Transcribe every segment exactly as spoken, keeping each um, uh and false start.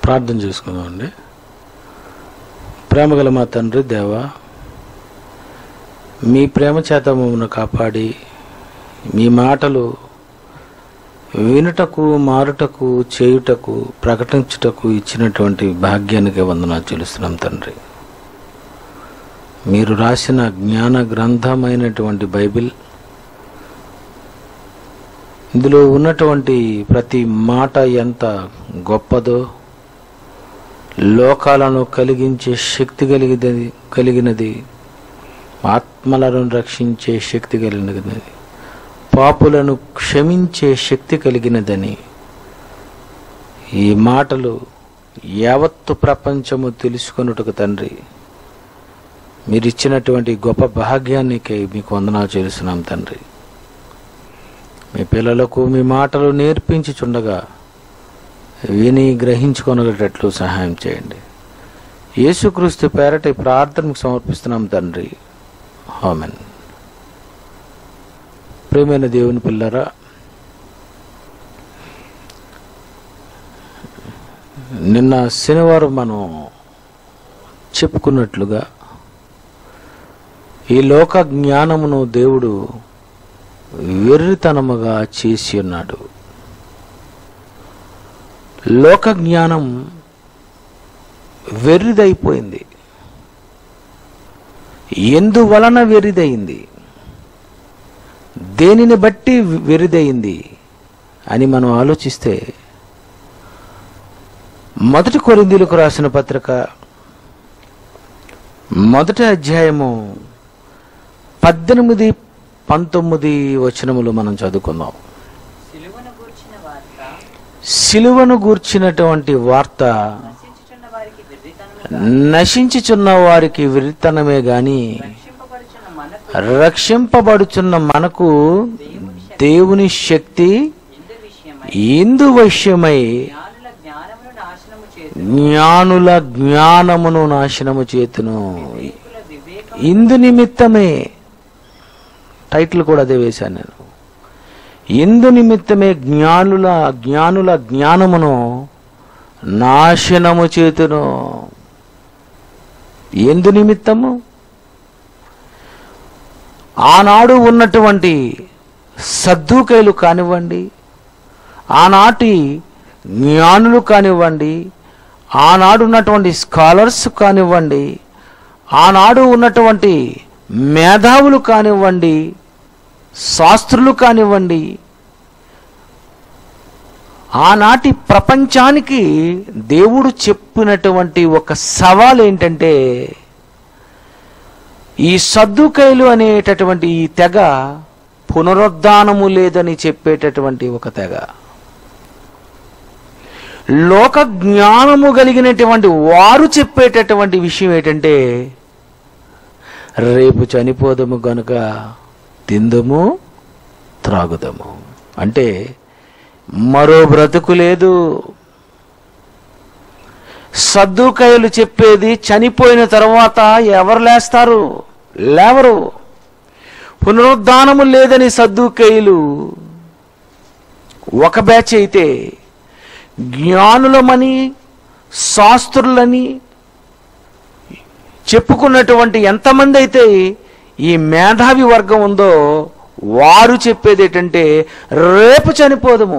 ప్రార్థన చేసుకుందామండి. ప్రేమగల మా తండ్రి దేవా, మీ ప్రేమ చేత మమ్మల్ని కాపాడి మీ మాటలు వినుటకు, మారుటకు, చేయుటకు, ప్రకటించుటకు ఇచ్చినటువంటి భాగ్యానికి వందనాలు చెల్లిస్తున్నాం తండ్రి. మీరు రాసిన జ్ఞాన గ్రంథమైనటువంటి బైబిల్, ఇందులో ఉన్నటువంటి ప్రతి మాట ఎంత గొప్పదో, లోకాలను కలిగించే శక్తి కలిగినది కలిగినది ఆత్మలను రక్షించే శక్తి కలిగినది, పాపులను క్షమించే శక్తి కలిగినదని ఈ మాటలు యావత్తు ప్రపంచము తెలుసుకొనుటకు తండ్రి మీరు ఇచ్చినటువంటి గొప్ప భాగ్యానికి మీకు వందనాలు చేస్తున్నాం తండ్రి. మీ పిల్లలకు మీ మాటలు నేర్పించుచుండగా విని గ్రహించుకొనగటట్లు సహాయం చేయండి. యేసుక్రీస్తు పేరట ఈ ప్రార్థనకు సమర్పిస్తున్నాం తండ్రి. ఆమేన్. ప్రియమైన దేవుని పిల్లరా, నిన్న శనివారం మనం చెప్పుకున్నట్లుగా ఈ లోక జ్ఞానమును దేవుడు వెర్రితనముగా చేసి ఉన్నాడు. లోక జ్ఞానం వెర్రిదైపోయింది. ఎందువలన వెర్రిదయింది, దేనిని బట్టి వెర్రిదయింది అని మనం ఆలోచిస్తే, మొదటి కొరింథీయులకు రాసిన పత్రిక మొదటి అధ్యాయము పద్దెనిమిది పంతొమ్మిది వచనములు మనం చదువుకుందాం. సిలువను గూర్చినటువంటి వార్త నశించుచున్న వారికి వెర్రితనమే గాని రక్షింపబడుచున్న మనకు దేవుని శక్తి ఇందు విషయమై జ్ఞానుల జ్ఞానమును నాశనము చేతును. ఇందు నిమిత్తమే, టైటిల్ కూడా అదే వేశాను నేను, ఇందు నిమిత్తమే జ్ఞానుల జ్ఞానుల జ్ఞానమును నాశనము చేతును. ఎందు నిమిత్తము? ఆనాడు ఉన్నటువంటి సద్దూకైలు కానివ్వండి, ఆనాటి జ్ఞానులు కానివ్వండి, ఆనాడు ఉన్నటువంటి స్కాలర్స్ కానివ్వండి, ఆనాడు ఉన్నటువంటి మేధావులు కానివ్వండి, శాస్త్రులు కానివ్వండి, ఆనాటి ప్రపంచానికి దేవుడు చెప్పినటువంటి ఒక సవాల్ ఏంటంటే, ఈ సద్దూకైలు అనేటటువంటి ఈ తెగ పునరుద్ధానము లేదని చెప్పేటటువంటి ఒక తెగ. లోక జ్ఞానము కలిగినటువంటి వారు చెప్పేటటువంటి విషయం ఏంటంటే, రేపు చనిపోదము గనుక తిందము త్రాగుదము, అంటే మరో బ్రతుకు లేదు. సద్దూకైలు చెప్పేది చనిపోయిన తర్వాత ఎవరు లేస్తారు? లేవరు. పునరుద్ధానము లేదని సద్దూకైలు ఒక బ్యాచ్ అయితే, జ్ఞానులమని శాస్త్రులని చెప్పుకున్నటువంటి ఎంతమంది అయితే ఈ మేధావి వర్గం ఉందో వారు చెప్పేది ఏంటంటే, రేపు చనిపోదము,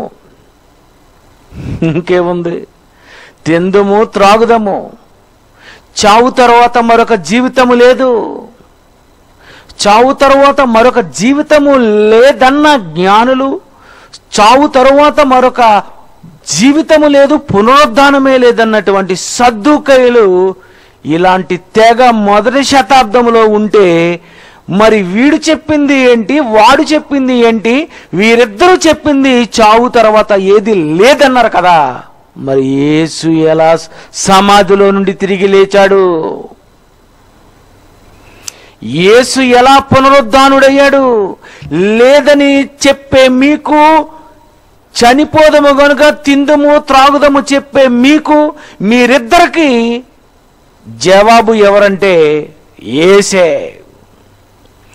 ఇంకేముంది, తిందుము త్రాగుదము, చావు తర్వాత మరొక జీవితము లేదు, చావు తరువాత మరొక జీవితము లేదన్న జ్ఞానులు, చావు తరువాత మరొక జీవితము లేదు, పునరుద్ధానమే లేదన్నటువంటి సద్దూకైలు ఇలాంటి తెగ మొదటి శతాబ్దంలో ఉంటే, మరి వీడు చెప్పింది ఏంటి, వాడు చెప్పింది ఏంటి, వీరిద్దరూ చెప్పింది చావు తర్వాత ఏది లేదన్నారు కదా. మరి యేసు ఎలా సమాధిలో నుండి తిరిగి లేచాడు? యేసు ఎలా పునరుద్ధానుడయ్యాడు? లేదని చెప్పే మీకు, చనిపోదము గనుక తిందము త్రాగుదము చెప్పే మీకు, మీరిద్దరికి జవాబు ఎవరంటే యేసే.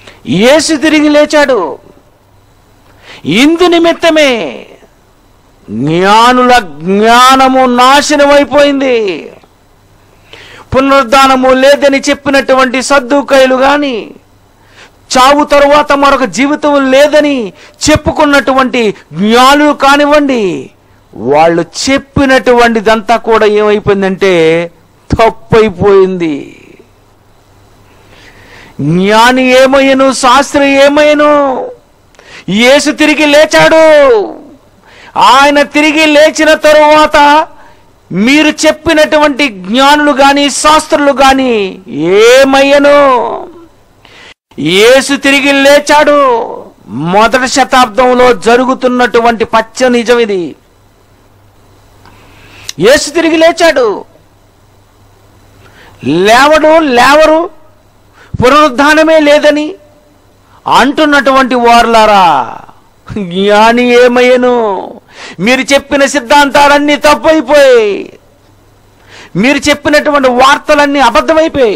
యేసు తిరిగి లేచాడు. ఇందు నిమిత్తమే జ్ఞానుల జ్ఞానము నాశనమైపోయింది. పునరుద్ధానము లేదని చెప్పినటువంటి సద్దూకయ్యులు గాని, చావు తరువాత మరొక జీవితం లేదని చెప్పుకున్నటువంటి జ్ఞానులు కానివ్వండి, వాళ్ళు చెప్పినటువంటిదంతా కూడా ఏమైపోయిందంటే తప్పైపోయింది. జ్ఞాని ఏమయ్యను, శాస్త్రి ఏమయ్యను? యేసు తిరిగి లేచాడు. ఆయన తిరిగి లేచిన తరువాత మీరు చెప్పినటువంటి జ్ఞానులు గాని, శాస్త్రులు గాని ఏమయ్యను? యేసు తిరిగి లేచాడు. మొదటి శతాబ్దంలో జరుగుతున్నటువంటి పచ్చ నిజం ఇది. యేసు తిరిగి లేచాడు. లేవడు లేవరు, పునరుద్ధానమే లేదని అంటున్నటువంటి వారులారా, జ్ఞాని ఏమయ్యను? మీరు చెప్పిన సిద్ధాంతాలన్నీ తప్పైపోయాయి. మీరు చెప్పినటువంటి వార్తలన్నీ అబద్ధమైపోయాయి.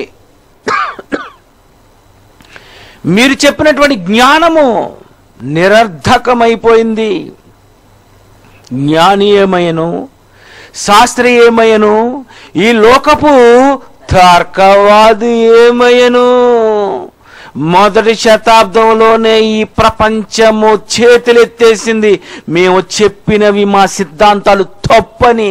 మీరు చెప్పినటువంటి జ్ఞానము నిరర్ధకమైపోయింది. జ్ఞాని ఏమయ్యను, శాస్త్రి ఏమయ్యను, ఈ లోకపు తర్కవాది ఏమయ్యను? మొదటి శతాబ్దంలోనే ఈ ప్రపంచము చేతులెత్తేసింది, మేము చెప్పినవి మా సిద్ధాంతాలు తప్పని.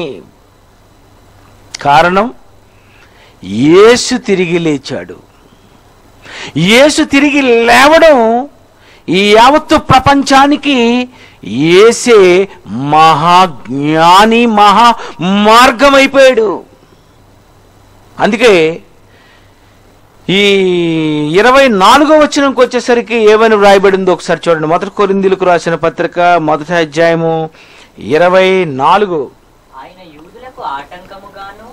కారణం, యేసు తిరిగి లేచాడు. యేసు తిరిగి లేవడం ఈ యావత్తు ప్రపంచానికి యేసే మహాజ్ఞాని, మహా మార్గం అయిపోయాడు. అందుకే ఈ ఇరవై నాలుగో వచనంకి వచ్చేసరికి ఏమని వ్రాయబడిందో ఒకసారి చూడండి. మొదటి కొరింథీయులకు రాసిన పత్రిక మొదటి అధ్యాయము ఇరవై నాలుగు. ఆయన యూదులకు ఆటంకముగాను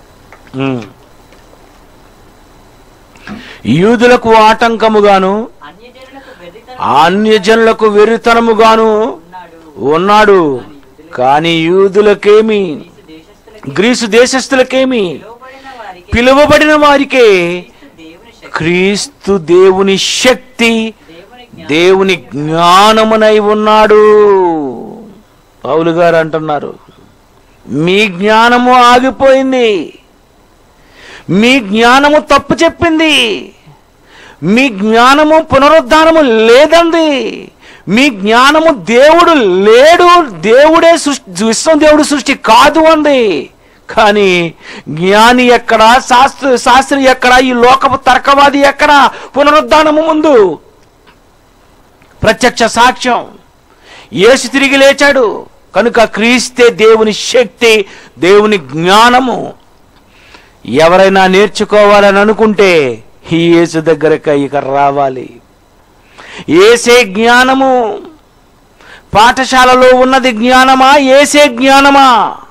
యూదులకు ఆటంకముగాను అన్యజనులకు వెర్రితనముగాను ఉన్నాడు. కానీ యూదులకేమి, గ్రీసు దేశస్థులకేమి, పిలువబడిన వారికే క్రీస్తు దేవుని శక్తి, దేవుని జ్ఞానమునై ఉన్నాడు. పౌలు గారు అంటున్నారు, మీ జ్ఞానము ఆగిపోయింది, మీ జ్ఞానము తప్పు చెప్పింది, మీ జ్ఞానము పునరుద్ధానము లేదంది, మీ జ్ఞానము దేవుడు లేడు, దేవుడే సృష్టి, విశ్వం దేవుడు సృష్టి కాదు అంది. కానీ జ్ఞాని ఎక్కడ, శాస్త్ర శాస్త్రి ఎక్కడ, ఈ లోకపు తర్కవాది ఎక్కడ? పునరుద్ధానము ముందు ప్రత్యక్ష సాక్ష్యం, యేసు తిరిగి లేచాడు కనుక క్రీస్తే దేవుని శక్తి, దేవుని జ్ఞానము. ఎవరైనా నేర్చుకోవాలని అనుకుంటే ఈ యేసు దగ్గరకు ఇక రావాలి. యేసే జ్ఞానము. పాఠశాలలో ఉన్నది జ్ఞానమా, యేసే జ్ఞానమా?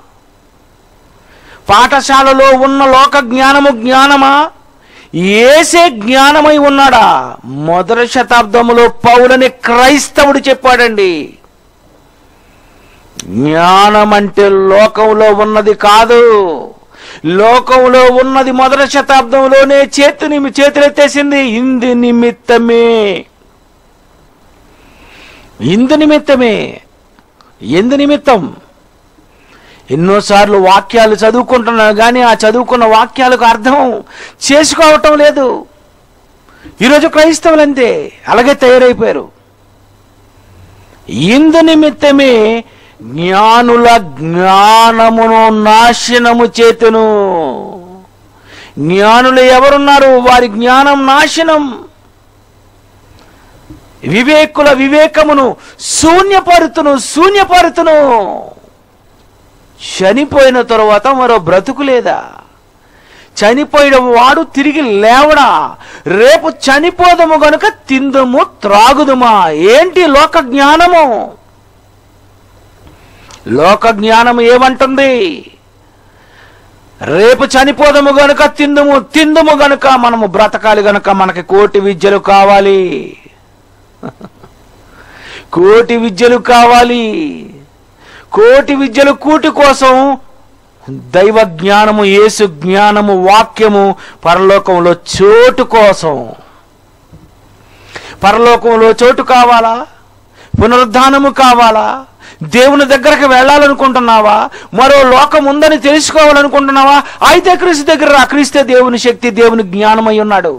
పాఠశాలలో ఉన్న లోక జ్ఞానము జ్ఞానమా, యేసే జ్ఞానమై ఉన్నాడా? మొదటి శతాబ్దములో పౌలని క్రైస్తవుడు చెప్పాడండి. జ్ఞానం అంటే లోకంలో ఉన్నది కాదు, లోకంలో ఉన్నది మొదటి శతాబ్దంలోనే చేతిని చేతులెత్తేసింది. ఇందు నిమిత్తమే, ఇందు నిమిత్తమే. ఎందు నిమిత్తం? ఎన్నోసార్లు వాక్యాలు చదువుకుంటున్నాను కానీ ఆ చదువుకున్న వాక్యాలకు అర్థం చేసుకోవటం లేదు. ఈరోజు క్రైస్తవులు అంతే, అలాగే తయారైపోయారు. ఇందు నిమిత్తమే జ్ఞానుల జ్ఞానమును నాశనము చేతును. జ్ఞానులు ఎవరున్నారు? వారి జ్ఞానం నాశనం. వివేకుల వివేకమును శూన్యపరుతును శూన్యపరుతును. చనిపోయిన తరువాత మరో బ్రతుకు లేదా? చనిపోయిన వాడు తిరిగి లేవడా? రేపు చనిపోదము గనుక తిందుము త్రాగుదుమా? ఏంటి లోక జ్ఞానము? లోక జ్ఞానం ఏమంటుంది? రేపు చనిపోదము గనుక తిందుము, తిందుము గనుక మనము బ్రతకాలి గనుక మనకి కోటి విద్యలు కావాలి, కోటి విద్యలు కావాలి. కోటి విద్యలు కూటి కోసం దైవ జ్ఞానము, యేసు జ్ఞానము, వాక్యము పరలోకంలో చోటు కోసం. పరలోకంలో చోటు కావాలా? పునరుద్ధానము కావాలా? దేవుని దగ్గరకు వెళ్ళాలనుకుంటున్నావా? మరో లోకం ఉందని తెలుసుకోవాలనుకుంటున్నావా? అయితే క్రీస్తు దగ్గర రా. క్రీస్తే దేవుని శక్తి, దేవుని జ్ఞానమై ఉన్నాడు.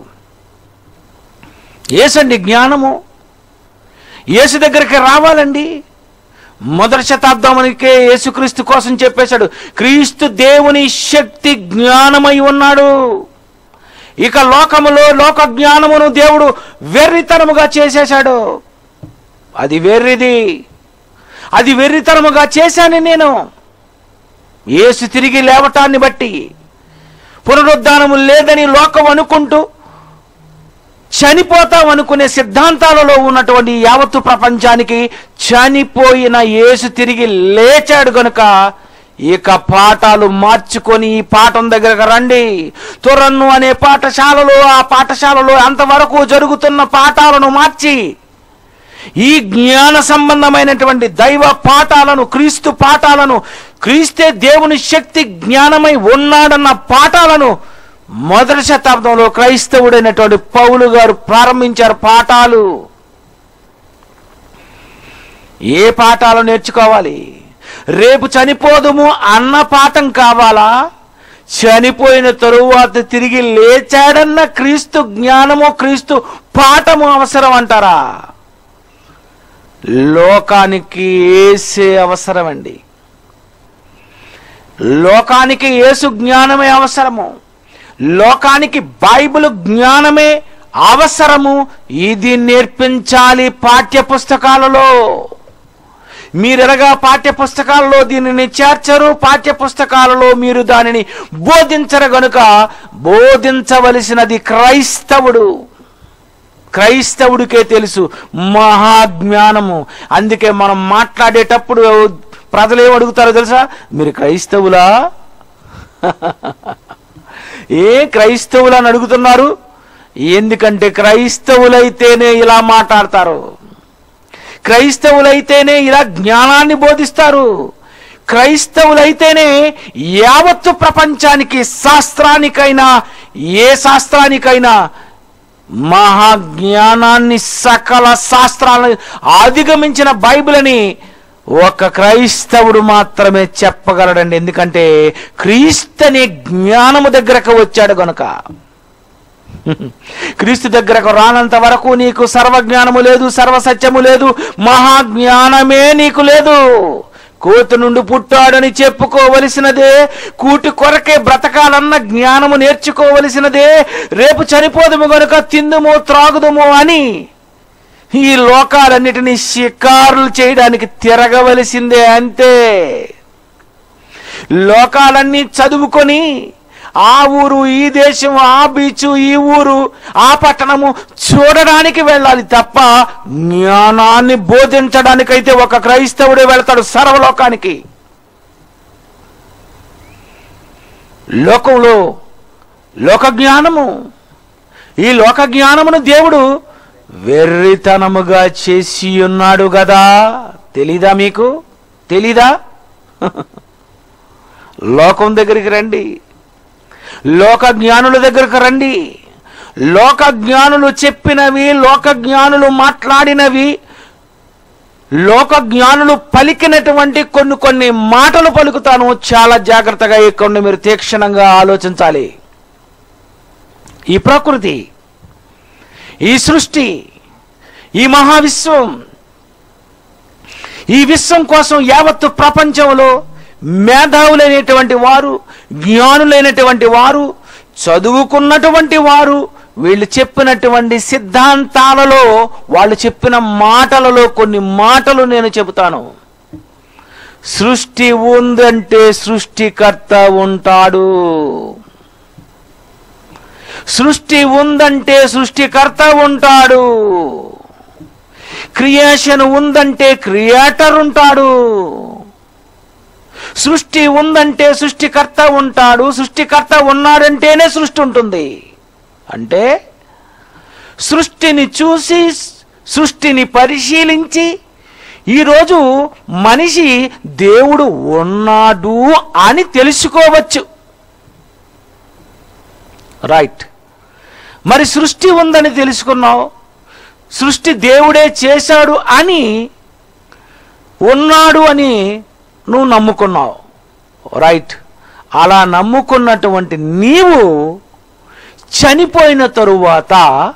యేసండి జ్ఞానము. యేసు దగ్గరికి రావాలండి. మొదటి శతాబ్దానికే యేసుక్రీస్తు కోసం చెప్పేశాడు, క్రీస్తు దేవుని శక్తి, జ్ఞానమై ఉన్నాడు. ఇక లోకములో లోక జ్ఞానమును దేవుడు వెర్రితనముగా చేసేశాడు. అది వెర్రిది, అది వెర్రితనముగా చేశాను నేను. యేసు తిరిగి లేవటాన్ని బట్టి, పునరుద్ధానము లేదని లోకం అనుకుంటూ చనిపోతాం అనుకునే సిద్ధాంతాలలో ఉన్నటువంటి యావత్తు ప్రపంచానికి చనిపోయిన యేసు తిరిగి లేచాడు గనుక ఇక పాఠాలు మార్చుకొని ఈ పాఠం దగ్గరకు రండి. తురన్ను అనే పాఠశాలలో, ఆ పాఠశాలలో అంతవరకు జరుగుతున్న పాఠాలను మార్చి ఈ జ్ఞాన సంబంధమైనటువంటి దైవ పాఠాలను, క్రీస్తు పాఠాలను, క్రీస్తే దేవుని శక్తి జ్ఞానమై ఉన్నాడన్న పాఠాలను మొదటి శతాబ్దంలో క్రైస్తవుడైనటువంటి పౌలు గారు ప్రారంభించారు. పాఠాలు ఏ పాఠాలు నేర్చుకోవాలి? రేపు చనిపోదుము అన్న పాఠం కావాలా? చనిపోయిన తరువాత తిరిగి లేచాడన్న క్రీస్తు జ్ఞానము, క్రీస్తు పాఠము అవసరం అంటారా? లోకానికి యేసే అవసరం అండి. లోకానికి యేసు జ్ఞానమే అవసరము. లోకానికి బైబిల్ జ్ఞానమే అవసరము. ఇది నేర్పించాలి పాఠ్య పుస్తకాలలో. మీరెలాగా పాఠ్య పుస్తకాలలో దీనిని చేర్చరు, పాఠ్య పుస్తకాలలో మీరు దానిని బోధించరు గనుక బోధించవలసినది క్రైస్తవుడు. క్రైస్తవుడికే తెలుసు మహాజ్ఞానము. అందుకే మనం మాట్లాడేటప్పుడు ప్రజలు ఏం అడుగుతారో తెలుసా? మీరు క్రైస్తవులా? ఏ క్రైస్తవులు అని అడుగుతున్నారు? ఎందుకంటే క్రైస్తవులైతేనే ఇలా మాట్లాడతారు, క్రైస్తవులైతేనే ఇలా జ్ఞానాన్ని బోధిస్తారు, క్రైస్తవులైతేనే యావత్తు ప్రపంచానికి, శాస్త్రానికైనా ఏ శాస్త్రానికైనా మహాజ్ఞానాన్ని, సకల శాస్త్రాలను అధిగమించిన బైబిల్ అని ఒక క్రైస్తవుడు మాత్రమే చెప్పగలడండి. ఎందుకంటే క్రీస్తు అనే జ్ఞానము దగ్గరకు వచ్చాడు గనుక. క్రీస్తు దగ్గరకు రానంత వరకు నీకు సర్వజ్ఞానము లేదు, సర్వసత్యము లేదు, మహాజ్ఞానమే నీకు లేదు. కోతి నుండి పుట్టాడని చెప్పుకోవలసినదే, కూటి కొరకే బ్రతకాలన్న జ్ఞానము నేర్చుకోవలసినదే, రేపు చనిపోదుము గనుక తిందుము త్రాగుదుము అని ఈ లోకాలన్నిటినీ షికారులు చేయడానికి తిరగవలసిందే. అంతే. లోకాలన్నీ చదువుకొని ఆ ఊరు, ఈ దేశం, ఆ బీచు, ఈ ఊరు, ఆ పట్టణము చూడడానికి వెళ్ళాలి తప్ప జ్ఞానాన్ని బోధించడానికైతే ఒక క్రైస్తవుడే వెళ్తాడు సర్వలోకానికి. లోకంలో లోక జ్ఞానము, ఈ లోక జ్ఞానమును దేవుడు వెర్రితనముగా చేసి ఉన్నాడు గదా. తెలీదా మీకు? తెలీదా? లోకం దగ్గరికి రండి, లోక జ్ఞానుల దగ్గరకు రండి. లోక జ్ఞానులు చెప్పినవి, లోక జ్ఞానులు మాట్లాడినవి, లోక జ్ఞానులు పలికినటువంటి కొన్ని కొన్ని మాటలు పలుకుతాను. చాలా జాగ్రత్తగా ఇక్కడ మీరు తీక్షణంగా ఆలోచించాలి. ఈ ప్రకృతి, ఈ సృష్టి, ఈ మహావిశ్వం, ఈ విశ్వం కోసం యావత్తు ప్రపంచంలో మేధావులైనటువంటి వారు, జ్ఞానులైనటువంటి వారు, చదువుకున్నటువంటి వారు, వీళ్ళు చెప్పినటువంటి సిద్ధాంతాలలో, వాళ్ళు చెప్పిన మాటలలో కొన్ని మాటలు నేను చెబుతాను. సృష్టి ఉందంటే సృష్టికర్త ఉంటాడు. సృష్టి ఉందంటే సృష్టికర్త ఉంటాడు. క్రియేషన్ ఉందంటే క్రియేటర్ ఉంటాడు. సృష్టి ఉందంటే సృష్టికర్త ఉంటాడు. సృష్టికర్త ఉన్నాడంటేనే సృష్టి ఉంటుంది. అంటే సృష్టిని చూసి, సృష్టిని పరిశీలించి ఈరోజు మనిషి దేవుడు ఉన్నాడు అని తెలుసుకోవచ్చు. రైట్. మరి సృష్టి ఉందని తెలుసుకున్నావు, సృష్టి దేవుడే చేశాడు అని ఉన్నాడు అని నువ్వు నమ్ముకున్నావు, రైట్. అలా నమ్ముకున్నటువంటి నీవు చనిపోయిన తరువాత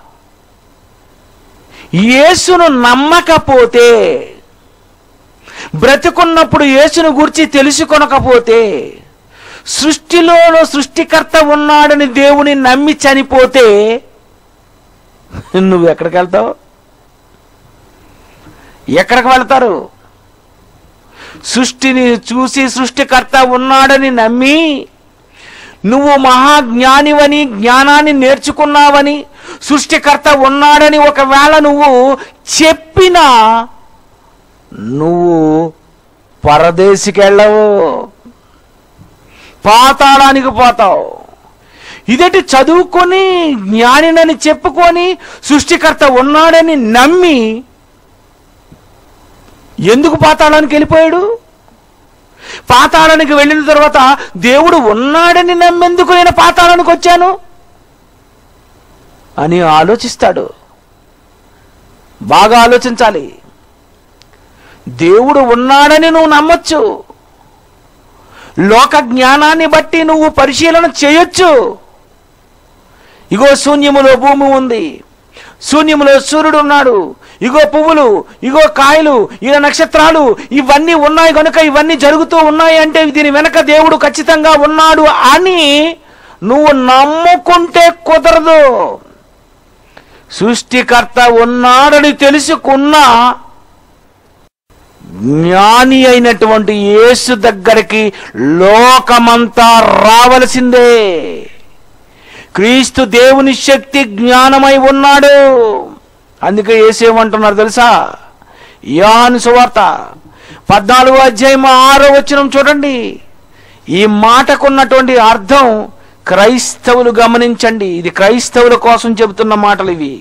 యేసును నమ్మకపోతే, బ్రతికున్నప్పుడు యేసును గురించి తెలుసుకొనకపోతే, సృష్టిలోనూ సృష్టికర్త ఉన్నాడని దేవుని నమ్మి చనిపోతే నువ్వు ఎక్కడికి వెళ్తావు? ఎక్కడికి వెళ్తారు? సృష్టిని చూసి సృష్టికర్త ఉన్నాడని నమ్మి నువ్వు మహాజ్ఞానివని, జ్ఞానాన్ని నేర్చుకున్నావని, సృష్టికర్త ఉన్నాడని ఒకవేళ నువ్వు చెప్పినా నువ్వు పరదేశికి వెళ్ళవు, పాతాళానికి పోతావు. ఇదేంటి, చదువుకొని జ్ఞానినని చెప్పుకొని సృష్టికర్త ఉన్నాడని నమ్మి ఎందుకు పాతాళానికి వెళ్ళిపోయాడు? పాతాళానికి వెళ్ళిన తర్వాత దేవుడు ఉన్నాడని నమ్మెందుకు నేను పాతాళానికి వచ్చాను అని ఆలోచిస్తాడు. బాగా ఆలోచించాలి. దేవుడు ఉన్నాడని నువ్వు నమ్మొచ్చు, లోక జ్ఞానాన్ని బట్టి నువ్వు పరిశీలన చేయొచ్చు. ఇగో శూన్యములో భూమి ఉంది, శూన్యములో సూర్యుడు ఉన్నాడు, ఇగో పువ్వులు, ఇగో కాయలు, ఇలా నక్షత్రాలు, ఇవన్నీ ఉన్నాయి కనుక ఇవన్నీ జరుగుతూ ఉన్నాయి అంటే దీని వెనక దేవుడు ఖచ్చితంగా ఉన్నాడు అని నువ్వు నమ్ముకుంటే కుదరదు. సృష్టికర్త ఉన్నాడని తెలుసుకున్నా జ్ఞాని అయినటువంటి యేసు దగ్గరికి లోకమంతా రావలసిందే. క్రీస్తు దేవుని శక్తి జ్ఞానమై ఉన్నాడు. అందుకే యేసు ఏమంటున్నారు తెలుసా? యోహాను సువార్త పద్నాలుగో అధ్యాయం ఆరో వచనం చూడండి. ఈ మాటకున్నటువంటి అర్థం క్రైస్తవులు గమనించండి. ఇది క్రైస్తవుల కోసం చెబుతున్న మాటలు ఇవి.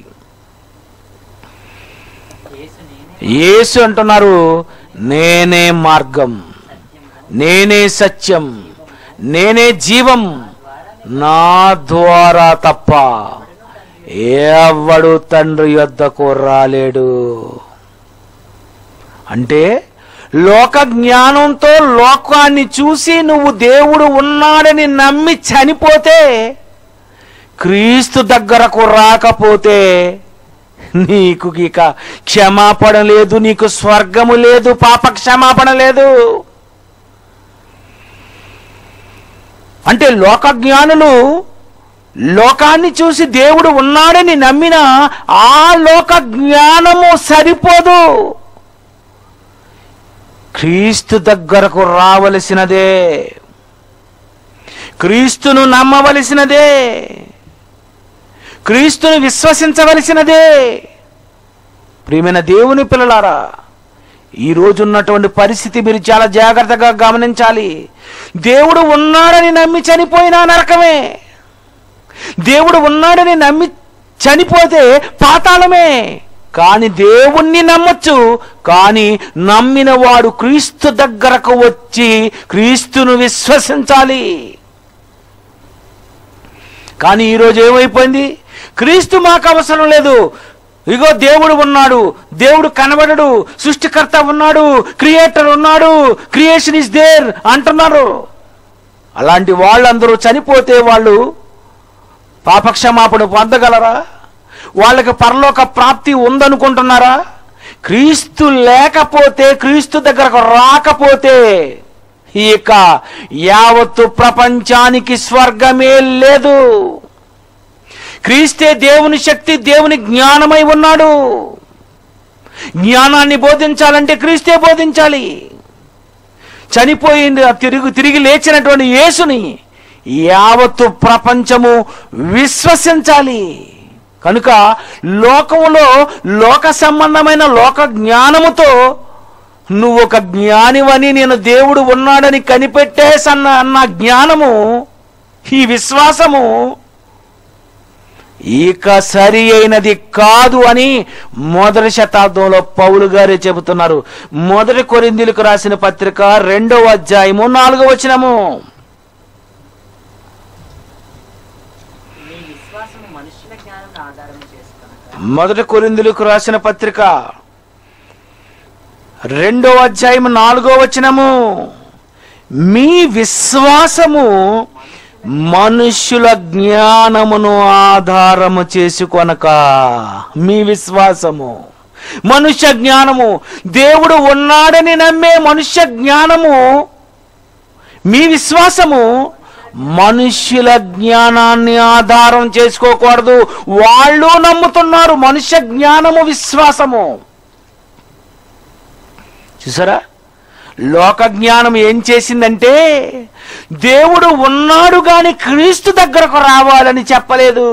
యేసు అంటున్నారు, నేనే మార్గం, నేనే సత్యం, నేనే జీవం, నా ద్వారా తప్ప ఎవడు తండ్రి యొద్దకు రాలేడు. అంటే లోక జ్ఞానంతో లోకాన్ని చూసి నువ్వు దేవుడు ఉన్నాడని నమ్మి చనిపోతే, క్రీస్తు దగ్గరకు రాకపోతే నీకు ఇక క్షమాపణ లేదు, నీకు స్వర్గము లేదు, పాప క్షమాపణ లేదు. అంటే లోక జ్ఞానులు లోకాన్ని చూసి దేవుడు ఉన్నాడని నమ్మిన ఆ లోక జ్ఞానము సరిపోదు. క్రీస్తు దగ్గరకు రావలసినదే, క్రీస్తును నమ్మవలసినదే, క్రీస్తును విశ్వసించవలసినదే. ప్రియమైన దేవుని పిల్లలారా, ఈ రోజు ఉన్నటువంటి పరిస్థితి మీరు చాలా జాగ్రత్తగా గమనించాలి. దేవుడు ఉన్నాడని నమ్మి చనిపోయినా నరకమే, దేవుడు ఉన్నాడని నమ్మి చనిపోతే పాతాళమే. కానీ దేవుణ్ణి నమ్మొచ్చు, కానీ నమ్మిన వాడు క్రీస్తు దగ్గరకు వచ్చి క్రీస్తును విశ్వసించాలి. కానీ ఈరోజు ఏమైపోయింది? క్రీస్తు మాకు అవసరం లేదు, ఇగో దేవుడు ఉన్నాడు, దేవుడు కనబడడు, సృష్టికర్త ఉన్నాడు, క్రియేటర్ ఉన్నాడు, క్రియేషన్ ఇస్ దేర్ అంటున్నారు. అలాంటి వాళ్ళందరూ చనిపోతే వాళ్ళు పాపక్షమాపణ పొందగలరా? వాళ్ళకి పరలోక ప్రాప్తి ఉందనుకుంటున్నారా? క్రీస్తు లేకపోతే, క్రీస్తు దగ్గరకు రాకపోతే ఇక యావత్తు ప్రపంచానికి స్వర్గమే లేదు. క్రీస్తే దేవుని శక్తి, దేవుని జ్ఞానమై ఉన్నాడు. జ్ఞానాన్ని బోధించాలంటే క్రీస్తే బోధించాలి. చనిపోయింది తిరిగి తిరిగి లేచినటువంటి యేసుని యావత్తు ప్రపంచము విశ్వసించాలి. కనుక లోకములో లోక సంబంధమైన లోక జ్ఞానముతో నువ్వు ఒక జ్ఞానివని, నేను దేవుడు ఉన్నాడని కనిపెట్టేసన్న అన్న జ్ఞానము, ఈ విశ్వాసము ఇక సరి అయినది కాదు అని మొదటి శతాబ్దంలో పౌలు గారే చెబుతున్నారు. మొదటి కొరింథీయులకు రాసిన పత్రిక రెండవ అధ్యాయము నాలుగవ వచనము. మొదటి కొరింథీయులకు రాసిన పత్రిక రెండో అధ్యాయం నాలుగో వచనము, మీ విశ్వాసము మనుష్యుల జ్ఞానమును ఆధారము చేసుకొనక. మీ విశ్వాసము మనుష్య జ్ఞానము, దేవుడు ఉన్నాడని నమ్మే మనుష్య జ్ఞానము, మీ విశ్వాసము మనుష్యుల జ్ఞానాన్ని ఆధారం చేసుకోకూడదు. వాళ్ళు నమ్ముతున్నారు మనుష్య జ్ఞానము, విశ్వాసము. చూసారా, లోక జ్ఞానం ఏం చేసిందంటే దేవుడు ఉన్నాడు గాని క్రీస్తు దగ్గరకు రావాలని చెప్పలేదు.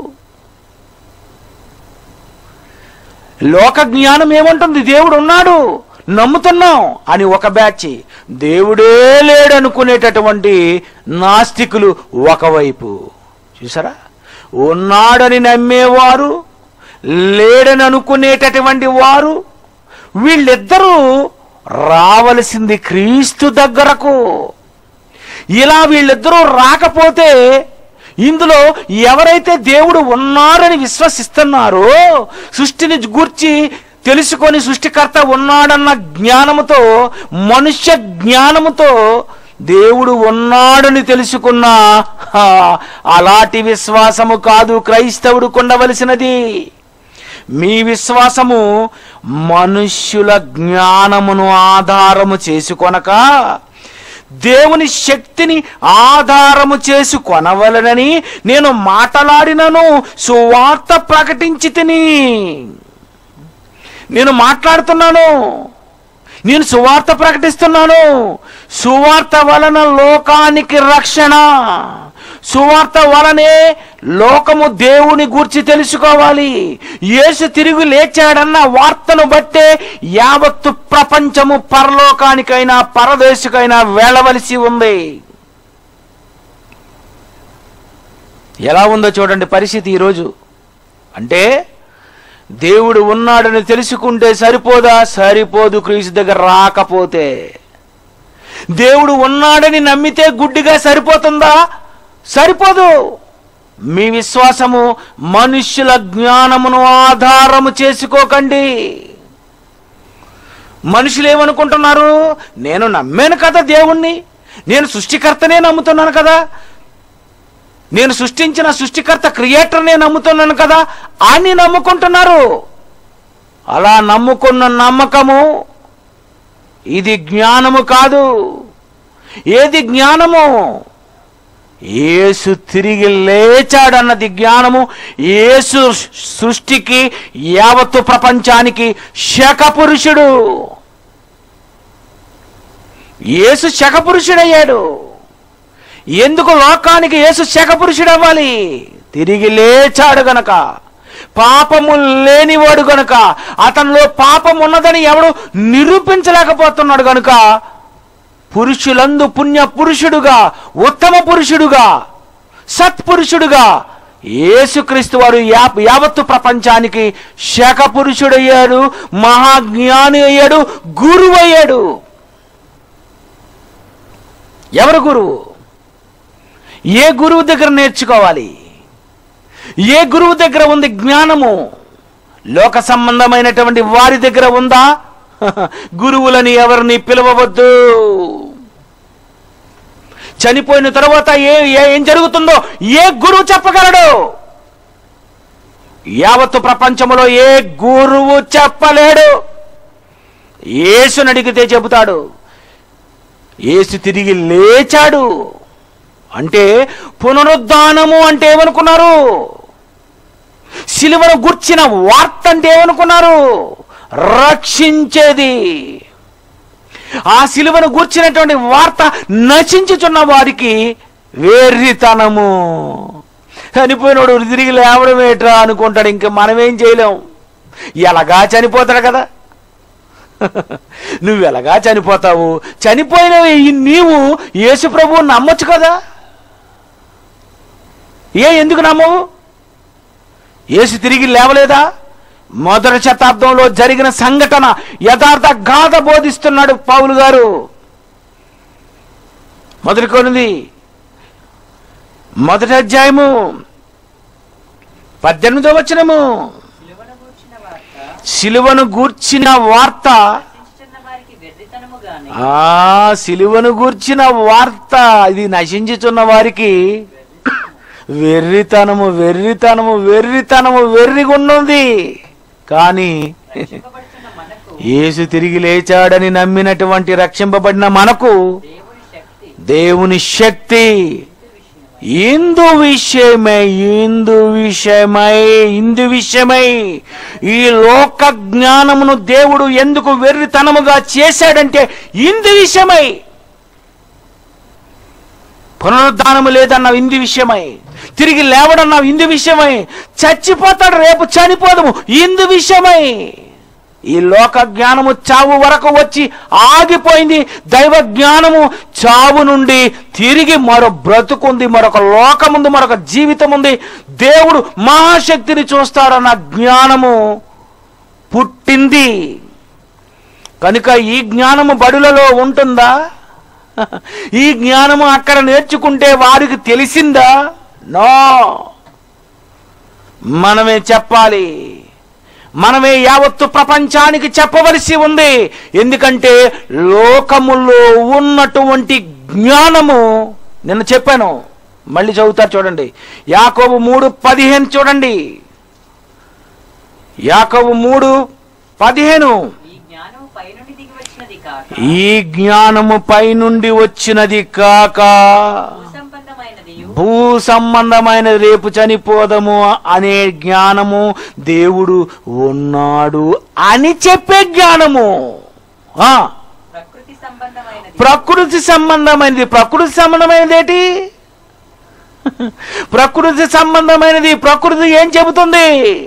లోక జ్ఞానం ఏమంటుంది? దేవుడు ఉన్నాడు, నమ్ముతున్నాం అని ఒక బ్యాచ్, దేవుడే లేడనుకునేటటువంటి నాస్తికులు ఒకవైపు. చూసారా, ఉన్నాడని నమ్మేవారు, లేడని అనుకునేటటువంటి వారు, వీళ్ళిద్దరూ రావలసింది క్రీస్తు దగ్గరకు. ఇలా వీళ్ళిద్దరూ రాకపోతే, ఇందులో ఎవరైతే దేవుడు ఉన్నారని విశ్వసిస్తున్నారో, సృష్టిని గూర్చి తెలుసుకొని సృష్టికర్త ఉన్నాడన్న జ్ఞానముతో, మనుష్య జ్ఞానముతో దేవుడు ఉన్నాడని తెలుసుకున్న అలాంటి విశ్వాసము కాదు క్రైస్తవుడు ఉండవలసినది. మీ విశ్వాసము మనుష్యుల జ్ఞానమును ఆధారము చేసుకొనక దేవుని శక్తిని ఆధారము చేసుకొనవలనని నేను మాట్లాడినను, సువార్త ప్రకటించి తిని. నేను మాట్లాడుతున్నాను, నేను సువార్త ప్రకటిస్తున్నాను. సువార్త వలన లోకానికి రక్షణ, సువార్త వలనే లోకము దేవుని గూర్చి తెలుసుకోవాలి. యేసు తిరిగి లేచాడన్న వార్తను బట్టే యావత్తు ప్రపంచము పరలోకానికైనా పరదేశకైనా వెళ్ళవలసి ఉంది. ఎలా ఉందో చూడండి పరిస్థితి ఈరోజు. అంటే దేవుడు ఉన్నాడని తెలుసుకుంటే సరిపోదా? సరిపోదు. క్రీస్తు దగ్గర రాకపోతే. దేవుడు ఉన్నాడని నమ్మితే గుడ్డిగా సరిపోతుందా? సరిపోదు. మీ విశ్వాసము మనుష్యుల జ్ఞానమును ఆధారము చేసుకోకండి. మనుషులు ఏమనుకుంటున్నారు? నేను నమ్మాను కదా దేవుణ్ణి, నేను సృష్టికర్తనే నమ్ముతున్నాను కదా, నేను సృష్టించిన సృష్టికర్త క్రియేటర్నే నమ్ముతున్నాను కదా అని నమ్ముకుంటున్నారు. అలా నమ్ముకున్న నమ్మకము ఇది జ్ఞానము కాదు. ఏది జ్ఞానము? యేసు తిరిగి లేచాడన్నది జ్ఞానము. యేసు సృష్టికి యావత్తు ప్రపంచానికి శకపురుషుడు. యేసు శకపురుషుడయ్యాడు. ఎందుకు లోకానికి యేసు శకపురుషుడు అవ్వాలి? తిరిగి లేచాడు గనక, పాపము లేనివాడు గనుక, అతనిలో పాపం ఉన్నదని ఎవడు నిరూపించలేకపోతున్నాడు గనుక, పురుషులందు పుణ్య పురుషుడుగా, ఉత్తమ పురుషుడుగా, సత్పురుషుడుగా యేసుక్రీస్తు వారు యావత్తు ప్రపంచానికి శక పురుషుడయ్యాడు, మహాజ్ఞాని అయ్యాడు, గురువు అయ్యాడు. ఎవరు గురువు? ఏ గురువు దగ్గర నేర్చుకోవాలి? ఏ గురువు దగ్గర ఉంది జ్ఞానము? లోక సంబంధమైనటువంటి వారి దగ్గర ఉందా? గురువులని ఎవరిని పిలవవద్దు. చనిపోయిన తర్వాత ఏ ఏం జరుగుతుందో ఏ గురువు చెప్పగలడు? యావత్తు ప్రపంచంలో ఏ గురువు చెప్పలేడు. యేసుని అడిగితే చెబుతాడు. యేసు తిరిగి లేచాడు అంటే, పునరుద్ధానము అంటే ఏమనుకున్నారు? సిలువను గుర్చిన వార్త అంటే ఏమనుకున్నారు? రక్షించేది. ఆ సిలువను గూర్చినటువంటి వార్త నశించుచున్న వారికి వేర్రితనము. చనిపోయినోడు తిరిగి లేవడం ఏట్రా అనుకుంటాడు. ఇంక మనమేం చేయలేం. ఎలాగా చనిపోతాడు కదా. నువ్వు ఎలాగా చనిపోతావు? చనిపోయిన నీవు యేసు ప్రభువు నమ్మొచ్చు కదా. ఏ ఎందుకు నమ్మవు? యేసు తిరిగి లేవలేదా? మొదటి శతాబ్దంలో జరిగిన సంఘటన యథార్థ గాథ బోధిస్తున్నాడు పౌలు గారు. మొదటి కొరింథీ మొదటి అధ్యాయము పద్దెనిమిదో వచనము, సిలువను గూర్చిన వార్త ఆ సిలువను గూర్చిన వార్త ఇది నశించుచున్న వారికి వెర్రితనము వెర్రితనము వెర్రితనము వెర్రిగున్నది. కానీ రక్షింపబడుతున్న మనకు యేసు తిరిగి లేచాడని నమ్మినటువంటి రక్షింపబడిన మనకు దేవుని శక్తి దేవుని శక్తి ఇందు విషయమై ఇందు విషయమై ఇందు విషయమై ఈ లోక జ్ఞానమును దేవుడు ఎందుకు వెర్రితనముగా చేశాడంటే ఇందు విషయమై. పునరుద్ధానము లేదన్నావు ఇందు విషయమై, తిరిగి లేవడన్నావు ఇందు విషయమై, చచ్చిపోతాడు రేపు చనిపోదము ఇందు విషయమై. ఈ లోక జ్ఞానము చావు వరకు వచ్చి ఆగిపోయింది. దైవ జ్ఞానము చావు నుండి తిరిగి మరో బ్రతుకుంది, మరొక లోకముంది, మరొక జీవితం ఉంది. దేవుడు మహాశక్తిని చూస్తాడన్న జ్ఞానము పుట్టింది. కనుక ఈ జ్ఞానము బడులలో ఉంటుందా? ఈ జ్ఞానము అక్కడ నేర్చుకుంటే వారికి తెలిసిందా? నో, మనమే చెప్పాలి. మనమే యావత్తు ప్రపంచానికి చెప్పవలసి ఉంది. ఎందుకంటే లోకములో ఉన్నటువంటి జ్ఞానము, నిన్న చెప్పాను, మళ్ళీ చదువుతారు చూడండి. యాకోబు మూడు పదిహేను చూడండి. యాకోబు మూడు పదిహేను ఈ జ్ఞానము పైనుండి దిగి వచ్చినది కాక ఈ జ్ఞానము పైనుండి వచ్చినది కాక భూసంబంధమైనదియు భూ సంబంధమైన రేపు చనిపోదము అనే జ్ఞానము దేవుడు ఉన్నాడు అని చెప్పే జ్ఞానము. ఆ ప్రకృతి సంబంధమైనది ప్రకృతి సంబంధమైనది. ప్రకృతి సంబంధమైనది ఏంటి? ప్రకృతి సంబంధమైనది. ప్రకృతి ఏం చెబుతుంది?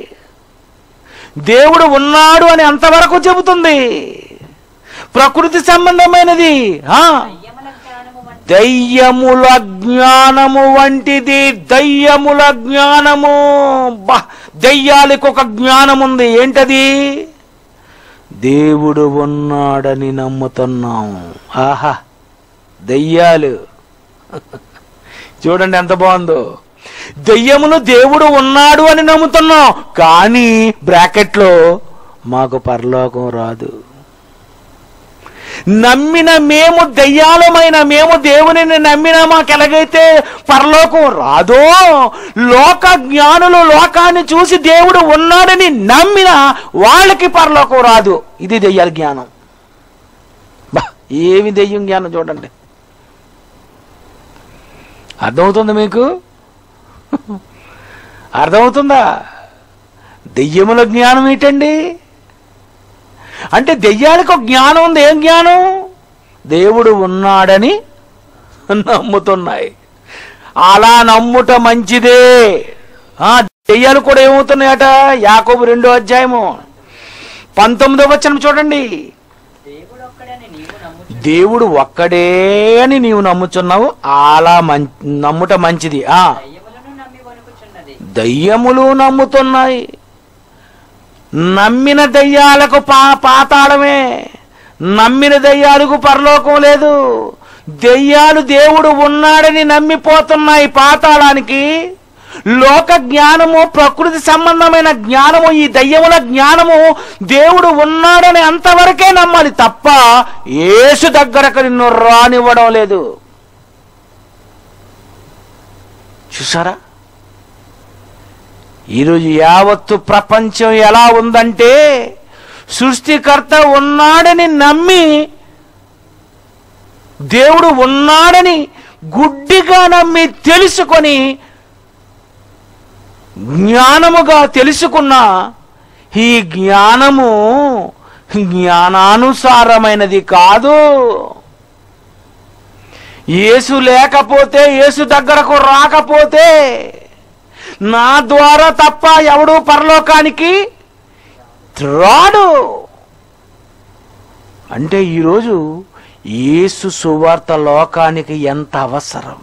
దేవుడు ఉన్నాడు అని అంతవరకు చెబుతుంది. ప్రకృతి సంబంధమైనది ఆ దయ్యముల జ్ఞానము వంటి దయ్యముల జ్ఞానము వంటిది. దయ్యముల జ్ఞానము, బా దయ్యాలకు ఒక జ్ఞానం ఉంది. ఏంటది? దేవుడు ఉన్నాడని నమ్ముతున్నాం. ఆహా, దయ్యాలు చూడండి ఎంత బాగుందో. దయ్యములు దేవుడు ఉన్నాడు అని నమ్ముతున్నాం, కానీ బ్రాకెట్లో మాకు పరలోకం రాదు. నమ్మిన మేము, దయ్యాలమైన మేము దేవునిని నమ్మినా మాకు ఎలాగైతే పరలోకం రాదో, లోక జ్ఞానులు లోకాన్ని చూసి దేవుడు ఉన్నాడని నమ్మిన వాళ్ళకి పరలోకం రాదు. ఇది దెయ్యాల జ్ఞానం. బా ఏమి దెయ్యం జ్ఞానం చూడండి. అర్థమవుతుంది మీకు? అర్థమవుతుందా? దెయ్యముల జ్ఞానం ఏంటండి అంటే దెయ్యాలకు ఒక జ్ఞానం ఉంది. ఏం జ్ఞానం? దేవుడు ఉన్నాడని నమ్ముతున్నాయి. అలా నమ్ముట మంచిదే. ఆ దెయ్యాలు కూడా ఏమవుతున్నాయట? యాకోబు రెండో అధ్యాయము పంతొమ్మిదో వచనం చూడండి. దేవుడు ఒక్కడని నీవు నమ్ముచు దేవుడు ఒక్కడే అని నీవు నమ్ముచున్నావు, అలా మం నమ్ముట మంచిది. ఆ దయ్యములను నమ్మి వణుకుచున్నది. దయ్యములు నమ్ముతున్నాయి. నమ్మిన దయ్యాలకు పా పాతాళమే. నమ్మిన దయ్యాలకు పరలోకం లేదు. దయ్యాలు దేవుడు ఉన్నాడని నమ్మిపోతున్నాయి పాతాళానికి. లోక జ్ఞానము, ప్రకృతి సంబంధమైన జ్ఞానము, ఈ దయ్యముల జ్ఞానము దేవుడు ఉన్నాడని అంతవరకే నమ్మాలి తప్ప యేసు దగ్గరకు నిన్ను రానివ్వడం లేదు. చూసారా? ఈరోజు యావత్తు ప్రపంచం ఎలా ఉందంటే, సృష్టికర్త ఉన్నాడని నమ్మి, దేవుడు ఉన్నాడని గుడ్డిగా నమ్మి తెలుసుకొని జ్ఞానముగా తెలుసుకున్న ఈ జ్ఞానము జ్ఞానానుసారమైనది కాదు. యేసు లేకపోతే, యేసు దగ్గరకు రాకపోతే నా ద్వారా తప్ప ఎవడు పరలోకానికి రాడు. అంటే ఈరోజు యేసు సువార్త లోకానికి ఎంత అవసరం,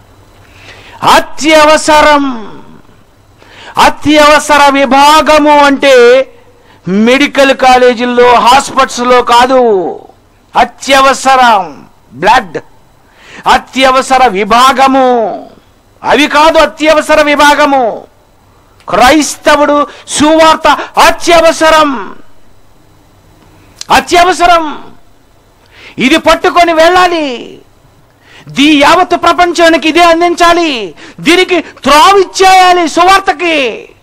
అత్యవసరం. అత్యవసర విభాగము అంటే మెడికల్ కాలేజీల్లో, హాస్పిటల్స్లో కాదు. అత్యవసరం బ్లడ్, అత్యవసర విభాగము అవి కాదు. అత్యవసర విభాగము క్రైస్తవుడు సువార్త అత్యవసరం. అత్యవసరం. ఇది పట్టుకొని వెళ్ళాలి, దీ యావత్ ప్రపంచానికి ఇదే అందించాలి, దీనికి త్రోవిచ్చేయాలి సువార్తకి.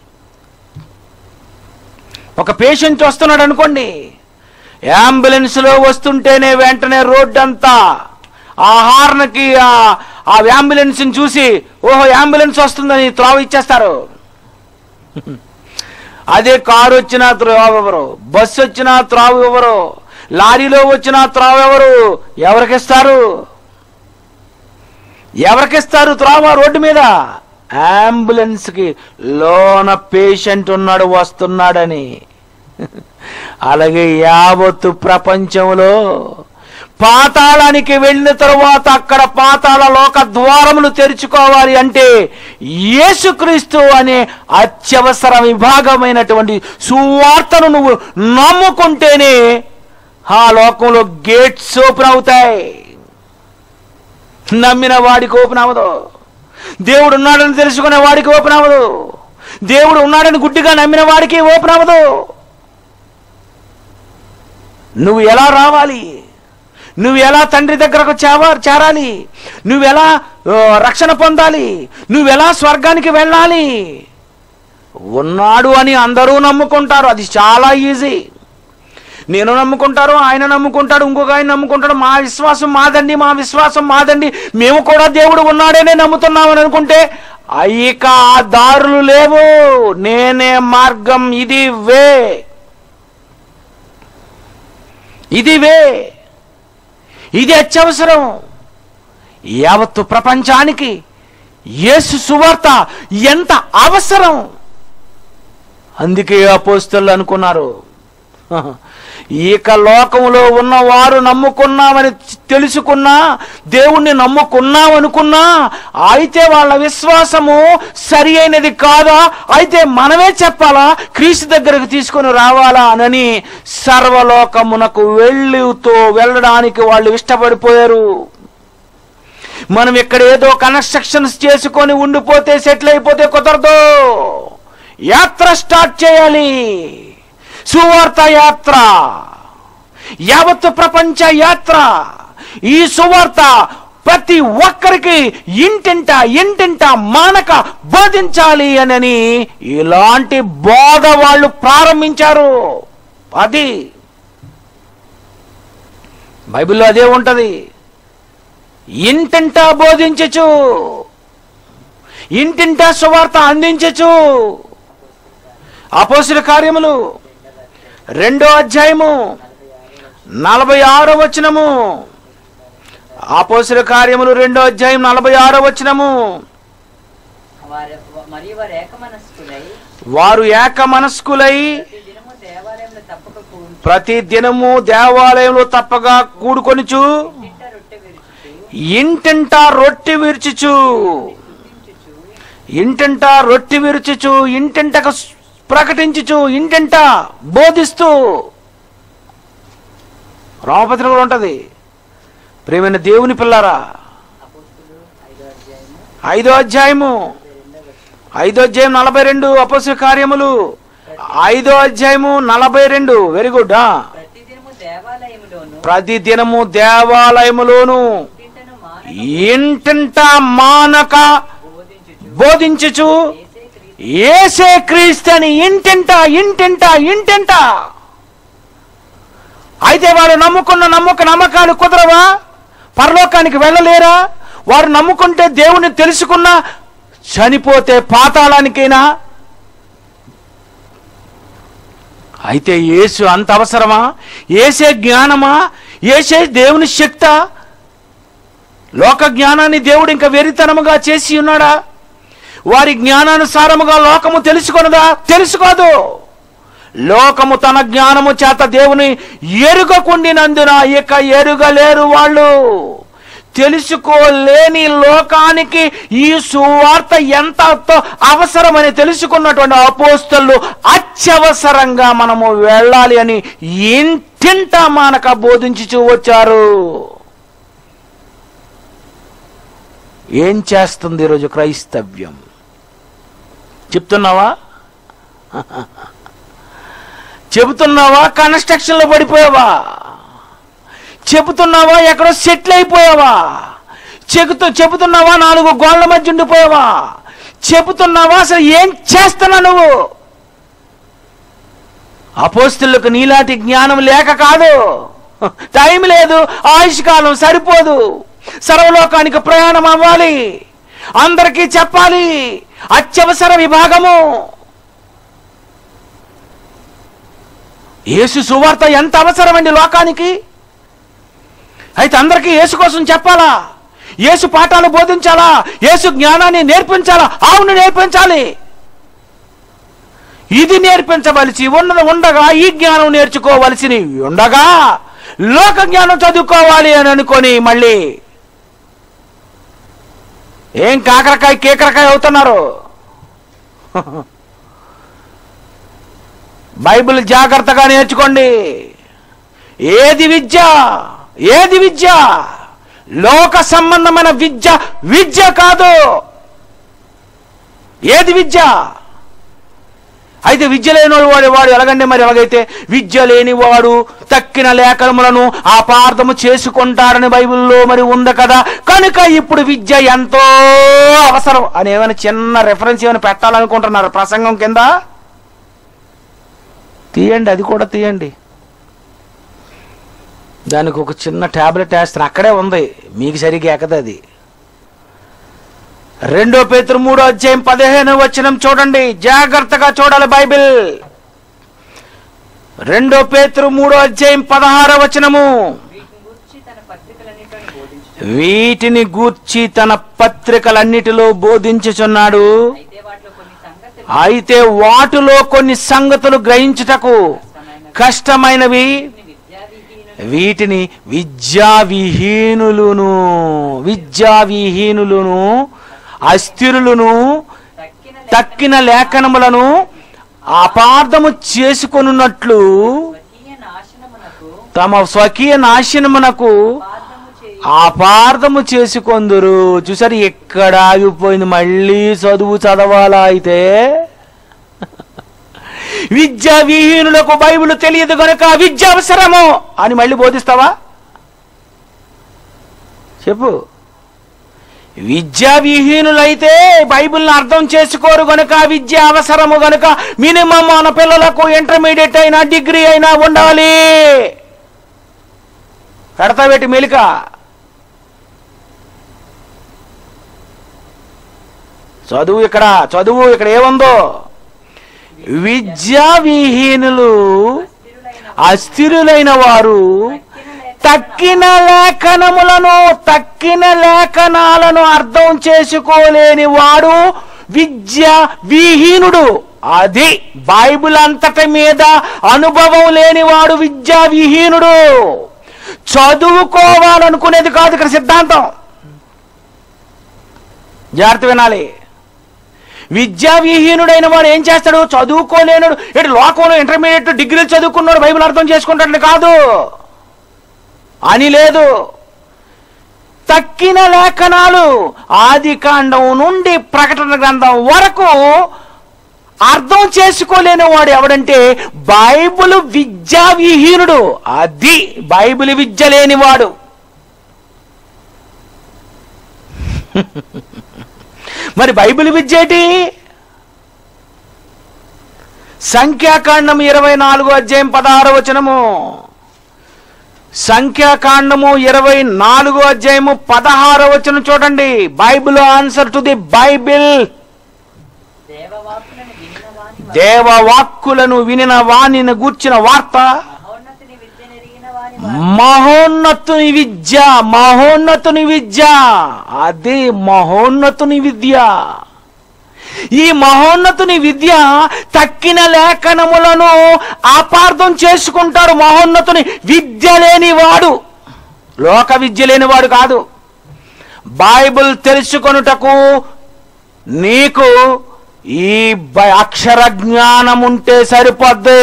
ఒక పేషెంట్ వస్తున్నాడు అనుకోండి, అంబులెన్స్లో వస్తుంటేనే వెంటనే రోడ్డు అంతా ఆ హార్న్కి ఆ అంబులెన్స్ని చూసి ఓహో అంబులెన్స్ వస్తుందని త్రోవ ఇచ్చేస్తారు. అదే కారు వచ్చినా త్రోవ ఎవరు, బస్సు వచ్చినా త్రోవ ఎవరు, లారీలో వచ్చినా త్రోవ ఎవరు, ఎవరికిస్తారు ఎవరికిస్తారు త్రోవ రోడ్డు మీద? అంబులెన్స్కి లోన పేషెంట్ ఉన్నాడు వస్తున్నాడని. అలాగే యావత్తు ప్రపంచంలో పాతాళానికి వెళ్ళిన తరువాత అక్కడ పాతాళ లోక ద్వారములు తెరుచుకోవాలి అంటే యేసుక్రీస్తు అనే అత్యవసర విభాగమైనటువంటి సువార్తను నువ్వు నమ్ముకుంటేనే ఆ లోకంలో గేట్స్ ఓపెన్ అవుతాయి. నమ్మిన వాడికి ఓపెన్ అవ్వదు. దేవుడు ఉన్నాడని తెలుసుకునే వాడికి ఓపెన్ అవ్వదు. దేవుడు ఉన్నాడని గుడ్డిగా నమ్మిన వాడికి ఓపెన్ అవ్వదు. నువ్వు ఎలా రావాలి, నువ్వు ఎలా తండ్రి దగ్గరకు చేవ చేరాలి, నువ్వెలా రక్షణ పొందాలి, నువ్వెలా స్వర్గానికి వెళ్ళాలి? ఉన్నాడు అని అందరూ నమ్ముకుంటారు, అది చాలా ఈజీ. నేను నమ్ముకుంటారు, ఆయన నమ్ముకుంటాడు, ఇంకొక ఆయన నమ్ముకుంటాడు. మా విశ్వాసం మాదండి, మా విశ్వాసం మాదండి, మేము కూడా దేవుడు ఉన్నాడనే నమ్ముతున్నామని అనుకుంటే ఇక ఆ దారులు లేవు. నేనే మార్గం, ఇది వే, ఇది వే, ఇది అత్యవసరం. యావత్తు ప్రపంచానికి యేసు సువార్త ఎంత అవసరం. అందుకే అపోస్తలులు అనుకున్నారు, ఇక లోకంలో ఉన్నవారు నమ్ముకున్నామని తెలుసుకున్నా, దేవుణ్ణి నమ్ముకున్నామనుకున్నా, అయితే వాళ్ళ విశ్వాసము సరి అయినది కాదా, అయితే మనమే చెప్పాలా, క్రీస్తు దగ్గరకు తీసుకొని రావాలా అని సర్వలోకమునకు వెళ్ళుతూ వెళ్ళడానికి వాళ్ళు ఇష్టపడిపోయారు. మనం ఇక్కడ ఏదో కన్స్ట్రక్షన్స్ చేసుకొని ఉండిపోతే, సెటిల్ అయిపోతే కుదరదు. యాత్ర స్టార్ట్ చేయాలి, సువార్త యాత్ర, యావత్తు ప్రపంచ యాత్ర. ఈ సువార్త ప్రతి ఒక్కరికి ఇంటింట ఇంటింట మానక బోధించాలి అని ఇలాంటి బోధ వాళ్ళు ప్రారంభించారు. అది బైబిల్లో అదే ఉంటది. ఇంటింటా బోధించచ్చు, ఇంటింటా సువార్త అందించచ్చు. అపోస్తలుల కార్యములు రెండో అధ్యాయము నలభై ఆరో వచనము. అపోస్తలుల కార్యములు రెండో అధ్యాయం నలభై ఆరో వచనము. వారు ఏక మనస్కులై ప్రతి దినము దేవాలయంలో తప్పగా కూడుకొనుచు ఇంటింట రొట్టె విరుచుచు, ఇంటింట రొట్టె విరుచుచు, ఇంటింటకు ప్రకటించుచు, ఇంటింట బోధిస్తూ. రామపత్రిక కూడా ఉంటది. ప్రియమైన దేవుని పిల్లారా, ఐదో అధ్యాయము ఐదో అధ్యాయం నలభై రెండు అపోస్తలుల కార్యములు ఐదో అధ్యాయము నలభై రెండు. Very good. ప్రతి దినము దేవాలయములోను ఇంటింట మానక బోధించుచు యేసే క్రీస్తు అని ఇంటింట ఇంటింట ఇంటింట. అయితే వారు నమ్ముకున్న నమ్మక నమ్మకాలు కుదరవా? పరలోకానికి వెళ్ళలేరా? వారు నమ్ముకుంటే దేవుని తెలుసుకున్నా చనిపోతే పాతాళానికైనా. అయితే యేసు అంత అవసరమా? యేసే జ్ఞానమా? యేసే దేవుని శక్తా? లోక జ్ఞానాన్ని దేవుడు ఇంకా వెరితనముగా చేసి ఉన్నాడా? వారి జ్ఞానానుసారముగా లోకము తెలుసుకొనదా? తెలుసుకోదు. లోకము తన జ్ఞానము చేత దేవుని ఎరుగకుండినందున ఇక ఎరుగలేరు వాళ్ళు. తెలుసుకోలేని లోకానికి ఈ సువార్త ఎంత అవసరమని తెలుసుకున్నటువంటి అపోస్తలులు అత్యవసరంగా మనము వెళ్ళాలి అని ఇంటింట మానక బోధించుచూ వచ్చారు. ఏం చేస్తుంది ఈరోజు క్రైస్తవ్యం? చెప్తున్నావా? చెబుతున్నావా? కన్స్ట్రక్షన్లో పడిపోయావా? చెబుతున్నావా ఎక్కడో సెటిల్ అయిపోయావా? చెబుతూ చెబుతున్నావా నాలుగు గోళ్ల మధ్య ఉండిపోయావా? చెబుతున్నావా అసలు ఏం చేస్తున్నావు నువ్వు? అపోస్తలులకు నీలాంటి జ్ఞానం లేక కాదు, టైం లేదు, ఆయుష్ కాలం సరిపోదు, సర్వలోకానికి ప్రయాణం అవ్వాలి, అందరికీ చెప్పాలి, అత్యవసర విభాగము. యేసు సువార్త ఎంత అవసరమండి లోకానికి. అయితే అందరికీ యేసు కోసం చెప్పాలా? యేసు పాఠాలు బోధించాలా? యేసు జ్ఞానాన్ని నేర్పించాలా? అవును, నేర్పించాలి. ఇది నేర్పించవలసి ఉన్నది ఉండగా ఈ జ్ఞానం నేర్చుకోవలసి ఉండగా లోక జ్ఞానం చదువుకోవాలి అని అనుకొని మళ్ళీ ఏం కాకరకాయ కేకరకాయ అవుతున్నారు. బైబిల్ జాగ్రత్తగా నేర్చుకోండి. ఏది విద్య? ఏది విద్య? లోక సంబంధమైన విద్య విద్య కాదు. ఏది విద్య? అయితే విద్య లేని వాడు వాడు ఎలాగంటే మరి ఎలాగైతే విద్య లేనివాడు తక్కిన లేఖనములను అపార్థము చేసుకుంటారని బైబిల్లో మరి ఉంది కదా. కనుక ఇప్పుడు విద్య ఎంతో అవసరం అని ఏమైనా చిన్న రెఫరెన్స్ ఏమైనా పెట్టాలనుకుంటున్నారు ప్రసంగం కింద? తీయండి, అది కూడా తీయండి. దానికి ఒక చిన్న ట్యాబ్లెట్ వేస్తాను, అక్కడే ఉంది, మీకు సరిగ్గా ఎక్కదు అది. రెండో పేతురు మూడో అధ్యాయం పదిహేను వచనం చూడండి, జాగ్రత్తగా చూడాలి బైబిల్. రెండో పేతురు మూడో అధ్యాయం పదహారో వచనము, వీటిని గూర్చి తన పత్రికలన్నిటిలో బోధించుచున్నాడు. అయితే వాటిలో కొన్ని సంగతులు గ్రహించుటకు కష్టమైనవి, వీటిని విద్యావిహీనులును విద్యావిహీనులును అస్థిరులను తక్కిన లేఖనములను అపార్థము చేసుకొనున్నట్లు తమ స్వకీయ నాశనమునకు అపార్థము చేసుకొందురు. చూసారు, ఎక్కడ ఆగిపోయింది? మళ్ళీ చదువు చదవాలా? అయితే విద్యా విహీనులకు బైబిల్ తెలియదు కనుక విద్య అవసరము అని మళ్ళీ బోధిస్తావా? చెప్పు. విద్యా విహీనులైతే బైబిల్ని అర్థం చేసుకోరు గనుక విద్య అవసరము గనుక మినిమం మన పిల్లలకు ఇంటర్మీడియట్ అయినా డిగ్రీ అయినా ఉండాలి. కడతాబెట్టి మెలిక. చదువు ఇక్కడ చదువు ఇక్కడ ఏముందో? విద్యా విహీనులు అస్థిరులైన వారు తక్కిన లేఖనములను తక్కిన లేఖనాలను అర్థం చేసుకోలేని వాడు విద్యా విహీనుడు. అది బైబిల్ అంతటి మీద అనుభవం లేనివాడు విద్యా విహీనుడు. చదువుకోవాలనుకునేది కాదు ఇక్కడ సిద్ధాంతం. జాగ్రత్త వినాలి. విద్యా విహీనుడైన వాడు ఏం చేస్తాడు? చదువుకోలేనుడు. ఇటు లోకంలో ఇంటర్మీడియట్ డిగ్రీలు చదువుకున్నాడు బైబిల్ అర్థం చేసుకుంటాడు కాదు అని లేదు. తక్కిన లేఖనాలు ఆది కాండం నుండి ప్రకటన గ్రంథం వరకు అర్థం చేసుకోలేని వాడు ఎవడంటే బైబిల్ విద్యా విహీనుడు. అది బైబిల్ విద్య లేనివాడు. మరి బైబిల్ విద్య ఏంటి? సంఖ్యాకాండం ఇరవై నాలుగో అధ్యాయం పదహారో వచనము. సంఖ్యాకాండము ఇరవై నాలుగో అధ్యాయము పదహారో వచనం చూడండి. Bible answer to the Bible. దేవవాక్కులను వినిన వాణిని గూర్చిన వార్త, మహోన్నతుని విద్య. మహోన్నతుని విద్య అది మహోన్నతుని విద్య. ఈ మహోన్నతుని విద్య తక్కిన లేఖనములను అపార్థం చేసుకుంటాడు. మహోన్నతుని విద్య లేనివాడు, లోక విద్య లేనివాడు కాదు. బైబిల్ తెలుసుకొనుటకు నీకు ఈ అక్షర జ్ఞానం ఉంటే సరిపోద్ది.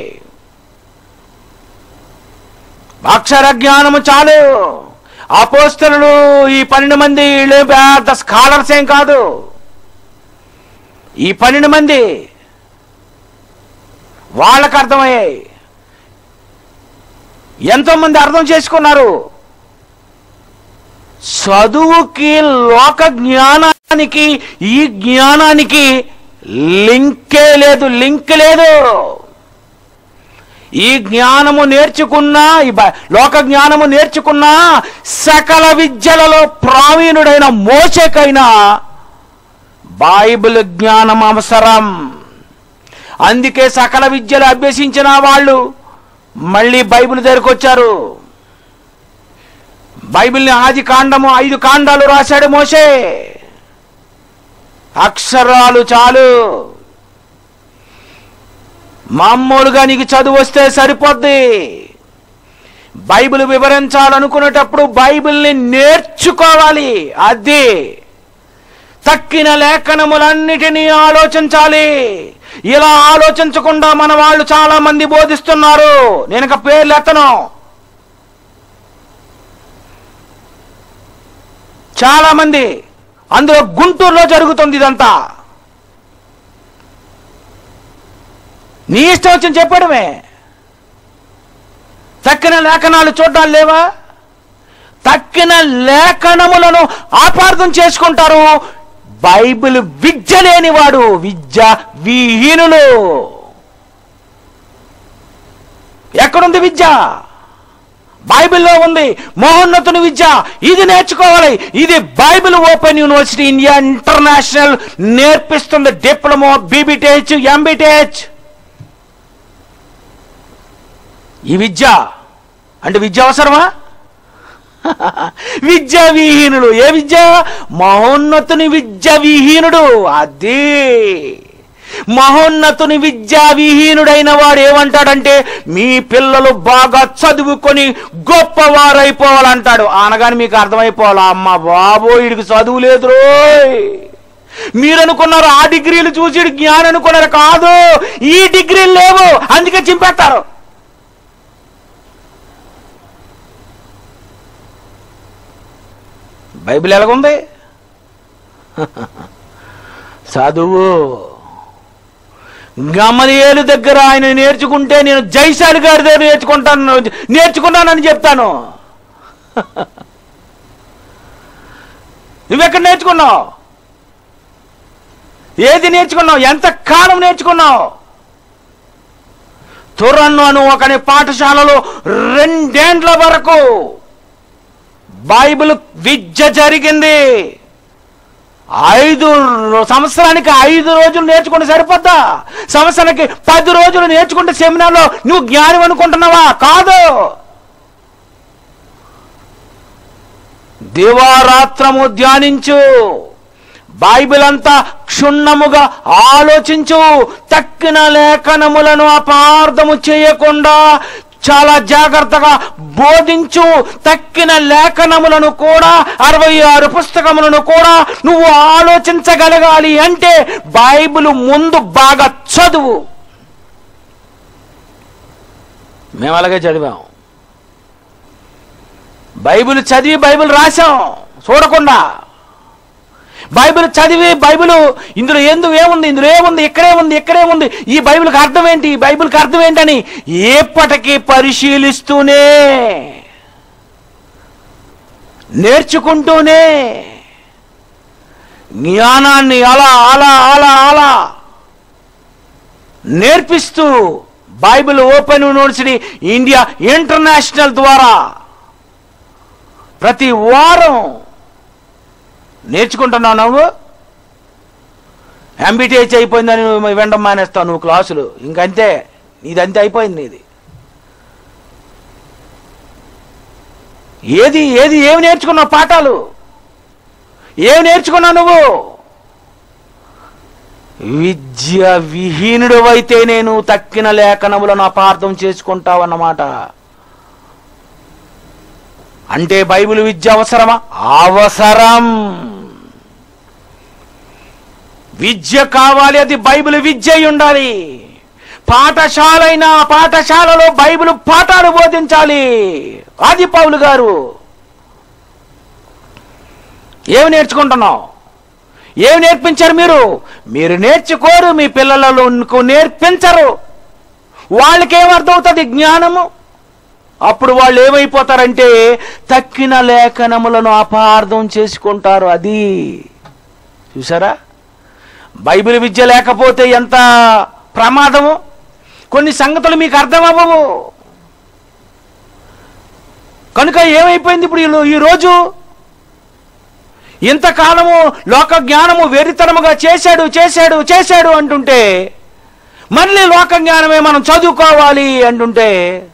అక్షర జ్ఞానము చాలు. అపోస్తలులు ఈ పన్నెండు మంది పెద్ద స్కాలర్స్ ఏం కాదు. ఈ పన్నెండు మంది వాళ్ళకు అర్థమయ్యాయి. ఎంతోమంది అర్థం చేసుకున్నారు. చదువుకి లోక జ్ఞానానికి ఈ జ్ఞానానికి లింకే లేదు, లింక్ లేదు. ఈ జ్ఞానము నేర్చుకున్నా, ఈ లోక జ్ఞానము నేర్చుకున్నా సకల విద్యలలో ప్రావీణుడైన మోషేకైనా బైబిల్ జ్ఞానం అవసరం. అందుకే సకల విద్యలు అభ్యసించిన వాళ్ళు మళ్ళీ బైబిల్ దగ్గరకు వచ్చారు. బైబిల్ని ఆది కాండము ఐదు కాండాలు రాశాడు మోషే. అక్షరాలు చాలు, మామూలుగా నీకు చదువు వస్తే సరిపోద్ది. బైబిల్ వివరించాలనుకునేటప్పుడు బైబిల్ని నేర్చుకోవాలి. అది తక్కిన లేఖనములన్నిటినీ ఆలోచించాలి. ఇలా ఆలోచించకుండా మన వాళ్ళు చాలా మంది బోధిస్తున్నారు. నేను ఇక పేర్లు ఎత్తను. చాలా మంది, అందులో గుంటూరులో జరుగుతుంది ఇదంతా. నీ ఇష్టం వచ్చింది చెప్పడమే. తక్కిన లేఖనాలు చూడడాలు లేవా? తక్కిన లేఖనములను అపార్థం చేసుకుంటారు. బైబిల్ విద్య లేనివాడు విద్య విహీనులు. ఎక్కడుంది విద్య? బైబిల్లో ఉంది. మహోన్నతుని విద్య ఇది నేర్చుకోవాలి. ఇది Bible Open University India International నేర్పిస్తుంది. Diploma, BBTh, MBTh. ఈ విద్య అంటే విద్య అవసరమా? విద్య విహీనుడు. ఏ విద్య? మహోన్నతుని విద్య విహీనుడు. అది మహోన్నతుని విద్యా విహీనుడైన వాడు ఏమంటాడంటే మీ పిల్లలు బాగా చదువుకొని గొప్పవారైపోవాలంటాడు. అనగానే మీకు అర్థమైపోవాలా, అమ్మ బాబో వీడికి చదువు లేదు రోయ్. మీరు అనుకున్నారు ఆ డిగ్రీలు చూసి జ్ఞానం అనుకున్నారు. కాదు, ఈ డిగ్రీలు లేవు, అందుకే చింపేస్తారు. బైబిల్ ఎలాగుంది? చదువు. గమలియేలు దగ్గర ఆయన నేర్చుకుంటే నేను జైశాలి గారి దగ్గర నేర్చుకుంటాను నేర్చుకున్నానని చెప్తాను. నువ్వెక్కడ నేర్చుకున్నావు? ఏది నేర్చుకున్నావు? ఎంత కాలం నేర్చుకున్నావు? తురన్ను అను ఒకని పాఠశాలలో రెండేండ్ల వరకు బైబిల్ విద్య జరిగింది. ఐదు సంవత్సరానికి ఐదు రోజులు నేర్చుకుంటే సరిపోద్దా? సంవత్సరానికి పది రోజులు నేర్చుకుంటే సెమినార్లో నువ్వు జ్ఞానం అనుకుంటున్నావా? కాదు. దివారాత్రము ధ్యానించు, బైబిల్ అంతా క్షుణ్ణముగా ఆలోచించు, తక్కిన లేఖనములను అపార్థము చేయకుండా చాలా జాగ్రత్తగా బోధించు. తక్కిన లేఖనములను కూడా, అరవై ఆరు పుస్తకములను కూడా నువ్వు ఆలోచించగలగాలి అంటే బైబిల్ ముందు బాగా చదువు. మేము అలాగే చదివాం. బైబిల్ చదివి బైబిల్ రాశాం చూడకుండా. బైబిల్ చదివి బైబిల్ ఇందులో ఎందుకు ఏముంది, ఇందులో ఏముంది, ఇక్కడే ఉంది, ఇక్కడే ఉంది, ఈ బైబిల్కి అర్థం ఏంటి, ఈ బైబిల్కి అర్థం ఏంటని ఎప్పటికీ పరిశీలిస్తూనే నేర్చుకుంటూనే జ్ఞానాన్ని అలా అలా అలా అలా నేర్పిస్తూ Bible Open University India International ద్వారా ప్రతి వారం నేర్చుకుంటున్నావు. నువ్వు ఎంబీటీహెచ్ అయిపోయిందని వినడం మానేస్తావు నువ్వు క్లాసులు. ఇంకంతే, ఇదంతే అయిపోయింది ఇది. ఏది ఏది ఏమి నేర్చుకున్నావు? పాఠాలు ఏమి నేర్చుకున్నావు నువ్వు? విద్య విహీనుడు అయితే నేను తక్కిన లేఖనములను అపార్థం చేసుకుంటావన్నమాట. అంటే బైబిల్ విద్య అవసరమా? అవసరం. విద్య కావాలి, అది బైబిల్ విద్య అయి ఉండాలి. పాఠశాల అయినా పాఠశాలలో బైబిల్ పాఠాలు బోధించాలి. ఆది పౌలు గారు ఏమి నేర్చుకుంటున్నావు? ఏమి నేర్పించారు మీరు? మీరు నేర్చుకోరు, మీ పిల్లలకు నేర్పించరు. వాళ్ళకేమర్థమవుతుంది జ్ఞానము? అప్పుడు వాళ్ళు ఏమైపోతారంటే తక్కిన లేఖనములను అపార్థం చేసుకుంటారు. అది చూసారా, బైబిల్ విద్య లేకపోతే ఎంత ప్రమాదము. కొన్ని సంగతులు మీకు అర్థం అవ్వవు. కనుక ఏమైపోయింది ఇప్పుడు ఈరోజు, ఇంతకాలము లోక జ్ఞానము వెరితనముగా చేశాడు చేశాడు చేశాడు అంటుంటే, మళ్ళీ లోక జ్ఞానమే మనం చదువుకోవాలి అంటుంటే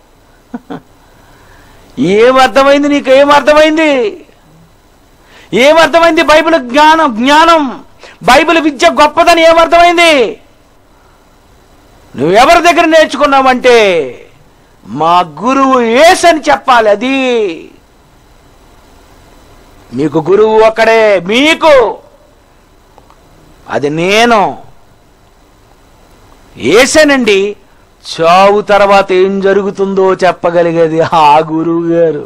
ఏమర్థమైంది? నీకు ఏమర్థమైంది? ఏమర్థమైంది? బైబిల్ జ్ఞానం జ్ఞానం బైబిల్ విద్య గొప్పదని ఏమర్థమైంది? నువ్వెవరి దగ్గర నేర్చుకున్నావంటే మా గురువు యేసు అని చెప్పాలి. అది మీకు గురువు ఒక్కడే, మీకు అది నేను యేసేనండి. చావు తర్వాత ఏం జరుగుతుందో చెప్పగలిగేది ఆ గురువు గారు.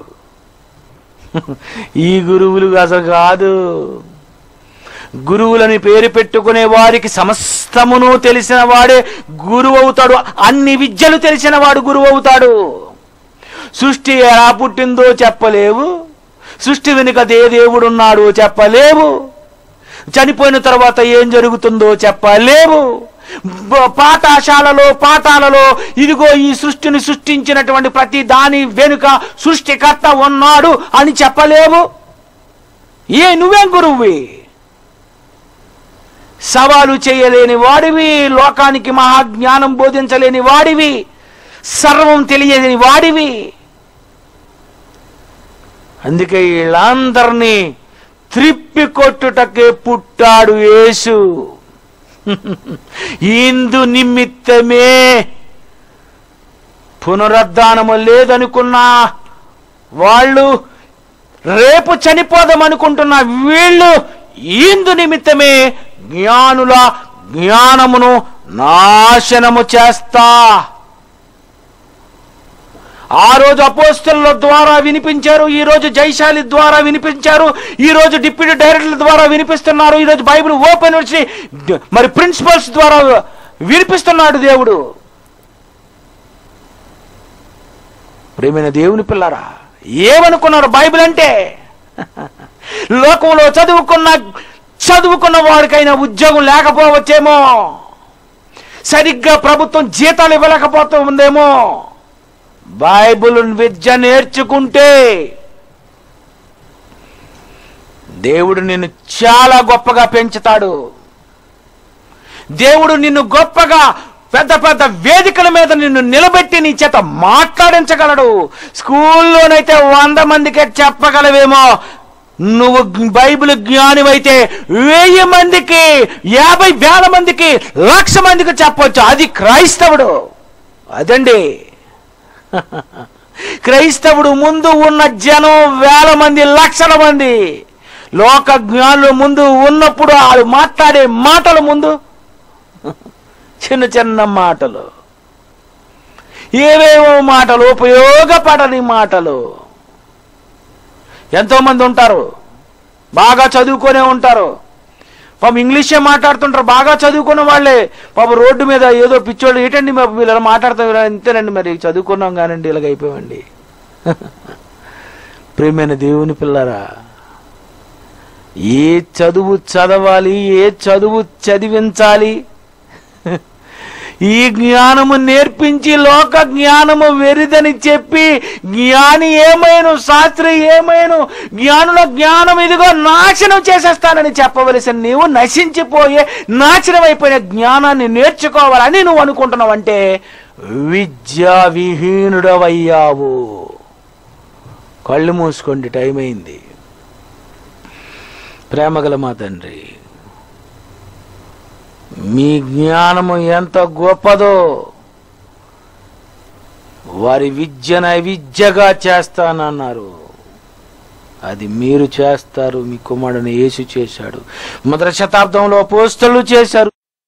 ఈ గురువులు అసలు కాదు. గురువులని పేరు పెట్టుకునే వారికి సమస్తమును తెలిసిన వాడే గురువు అవుతాడు. అన్ని విద్యలు తెలిసిన వాడు గురువు అవుతాడు. సృష్టి ఎలా పుట్టిందో చెప్పలేవు, సృష్టి వెనుక ఏ దేవుడు ఉన్నాడో చెప్పలేవు, చనిపోయిన తర్వాత ఏం జరుగుతుందో చెప్పలేవు, పాఠశాలలో పాఠాలలో ఇదిగో ఈ సృష్టిని సృష్టించినటువంటి ప్రతి దాని వెనుక సృష్టికర్త ఉన్నాడు అని చెప్పలేవు. ఏ నువ్వేం గురువువి? సవాలు చేయలేని వాడివి, లోకానికి మహాజ్ఞానం బోధించలేని వాడివి, సర్వం తెలియని వాడివి. అందుకే వీళ్ళందరినీ త్రిప్పి కొట్టుటకే పుట్టాడు యేసు. ఇందు నిమిత్తమే పునరుద్ధానము లేదనుకున్నా వాళ్ళు, రేపు చనిపోదామనుకుంటున్న వీళ్ళు ఇందు నిమిత్తమే జ్ఞానుల జ్ఞానమును నాశనము చేస్తా. ఆ రోజు అపోస్తలుల ద్వారా వినిపించారు, ఈ రోజు జైశాలి ద్వారా వినిపించారు, ఈ రోజు డిప్యూటీ డైరెక్టర్ల ద్వారా వినిపిస్తున్నారు, ఈ రోజు బైబిల్ ఓపెన్ వచ్చి మరి ప్రిన్సిపల్స్ ద్వారా వినిపిస్తున్నాడు దేవుడు. ప్రేమైన దేవుని పిల్లరా, ఏమనుకున్నారు బైబిల్ అంటే? లోకంలో చదువుకున్న చదువుకున్న వాడికైనా ఉద్యోగం లేకపోవచ్చేమో, సరిగ్గా ప్రభుత్వం జీతాలు ఇవ్వలేకపోతుందేమో. బైబిల్ విద్య నేర్చుకుంటే దేవుడు నిన్ను చాలా గొప్పగా పెంచుతాడు. దేవుడు నిన్ను గొప్పగా పెద్ద పెద్ద వేదికల మీద నిన్ను నిలబెట్టి నీ చేత మాట్లాడించగలడు. స్కూల్లోనైతే వంద మందికే చెప్పగలవేమో, నువ్వు బైబిల్ జ్ఞానివైతే వెయ్యి మందికి, యాభై వేల మందికి, లక్ష మందికి చెప్పొచ్చు. అది క్రైస్తవుడు. అదండి క్రైస్తవుడు. ముందు ఉన్న జనం వేల మంది, లక్షల మంది. లోక జ్ఞానులు ముందు ఉన్నప్పుడు వాళ్ళు మాట్లాడే మాటలు ముందు చిన్న చిన్న మాటలు, ఏవేవో మాటలు, ఉపయోగపడని మాటలు. ఎంతోమంది ఉంటారు బాగా చదువుకొనే ఉంటారు, పాపం ఇంగ్లీషే మాట్లాడుతుంటారు, బాగా చదువుకున్న వాళ్ళే. పాపం రోడ్డు మీద ఏదో పిచ్చోళ్ళు, ఏంటండి మీరు ఇలా మాట్లాడుతారు, అంతేనండి మరి చదువుకున్నాం కానండి ఇలాగ అయిపోయామండి. ప్రేమైన దేవుని పిల్లరా, ఏ చదువు చదవాలి, ఏ చదువు చదివించాలి, ఈ జ్ఞానము నేర్పించి లోక జ్ఞానము వెరిదని చెప్పి జ్ఞాని ఏమైను, శాస్త్రి ఏమైను, జ్ఞానుల జ్ఞానం ఇదిగో నాశనం చేసేస్తానని చెప్పవలసిన నీవు నశించిపోయే నాశనం అయిపోయిన జ్ఞానాన్ని నేర్చుకోవాలని నువ్వు అనుకుంటున్నావంటే విద్యా విహీనుడవయ్యావు. కళ్ళు మూసుకోండి, టైం అయింది. ప్రేమగల మా తండ్రి, మీ జ్ఞానము ఎంత గొప్పదో, వారి విద్యను విద్యగా చేస్తానన్నారు. అది మీరు చేస్తారు. మీ కుమారుని యేసు చేశాడు. మొదటి శతాబ్దంలో అపోస్తలులు చేశారు.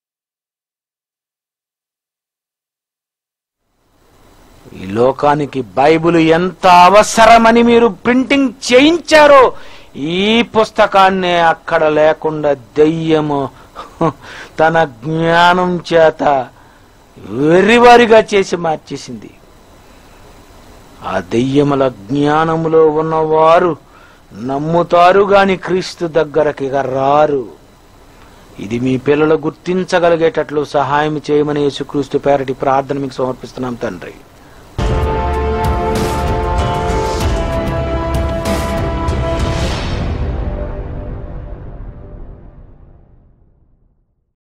ఈ లోకానికి బైబిల్ ఎంత అవసరమని మీరు ప్రింటింగ్ చేయించారో, ఈ పుస్తకాన్ని అక్కడ లేకుండా దెయ్యము తన జ్ఞానం చేత వెర్రివారిగా చేసి మార్చేసింది. ఆ దెయ్యముల జ్ఞానములో ఉన్నవారు నమ్ముతారు గాని క్రీస్తు దగ్గరకి ఇక రారు. ఇది మీ పిల్లలు గుర్తించగలిగేటట్లు సహాయం చేయమని యేసుక్రీస్తు పేరటి ప్రార్థన మీకు సమర్పిస్తున్నాం తండ్రి.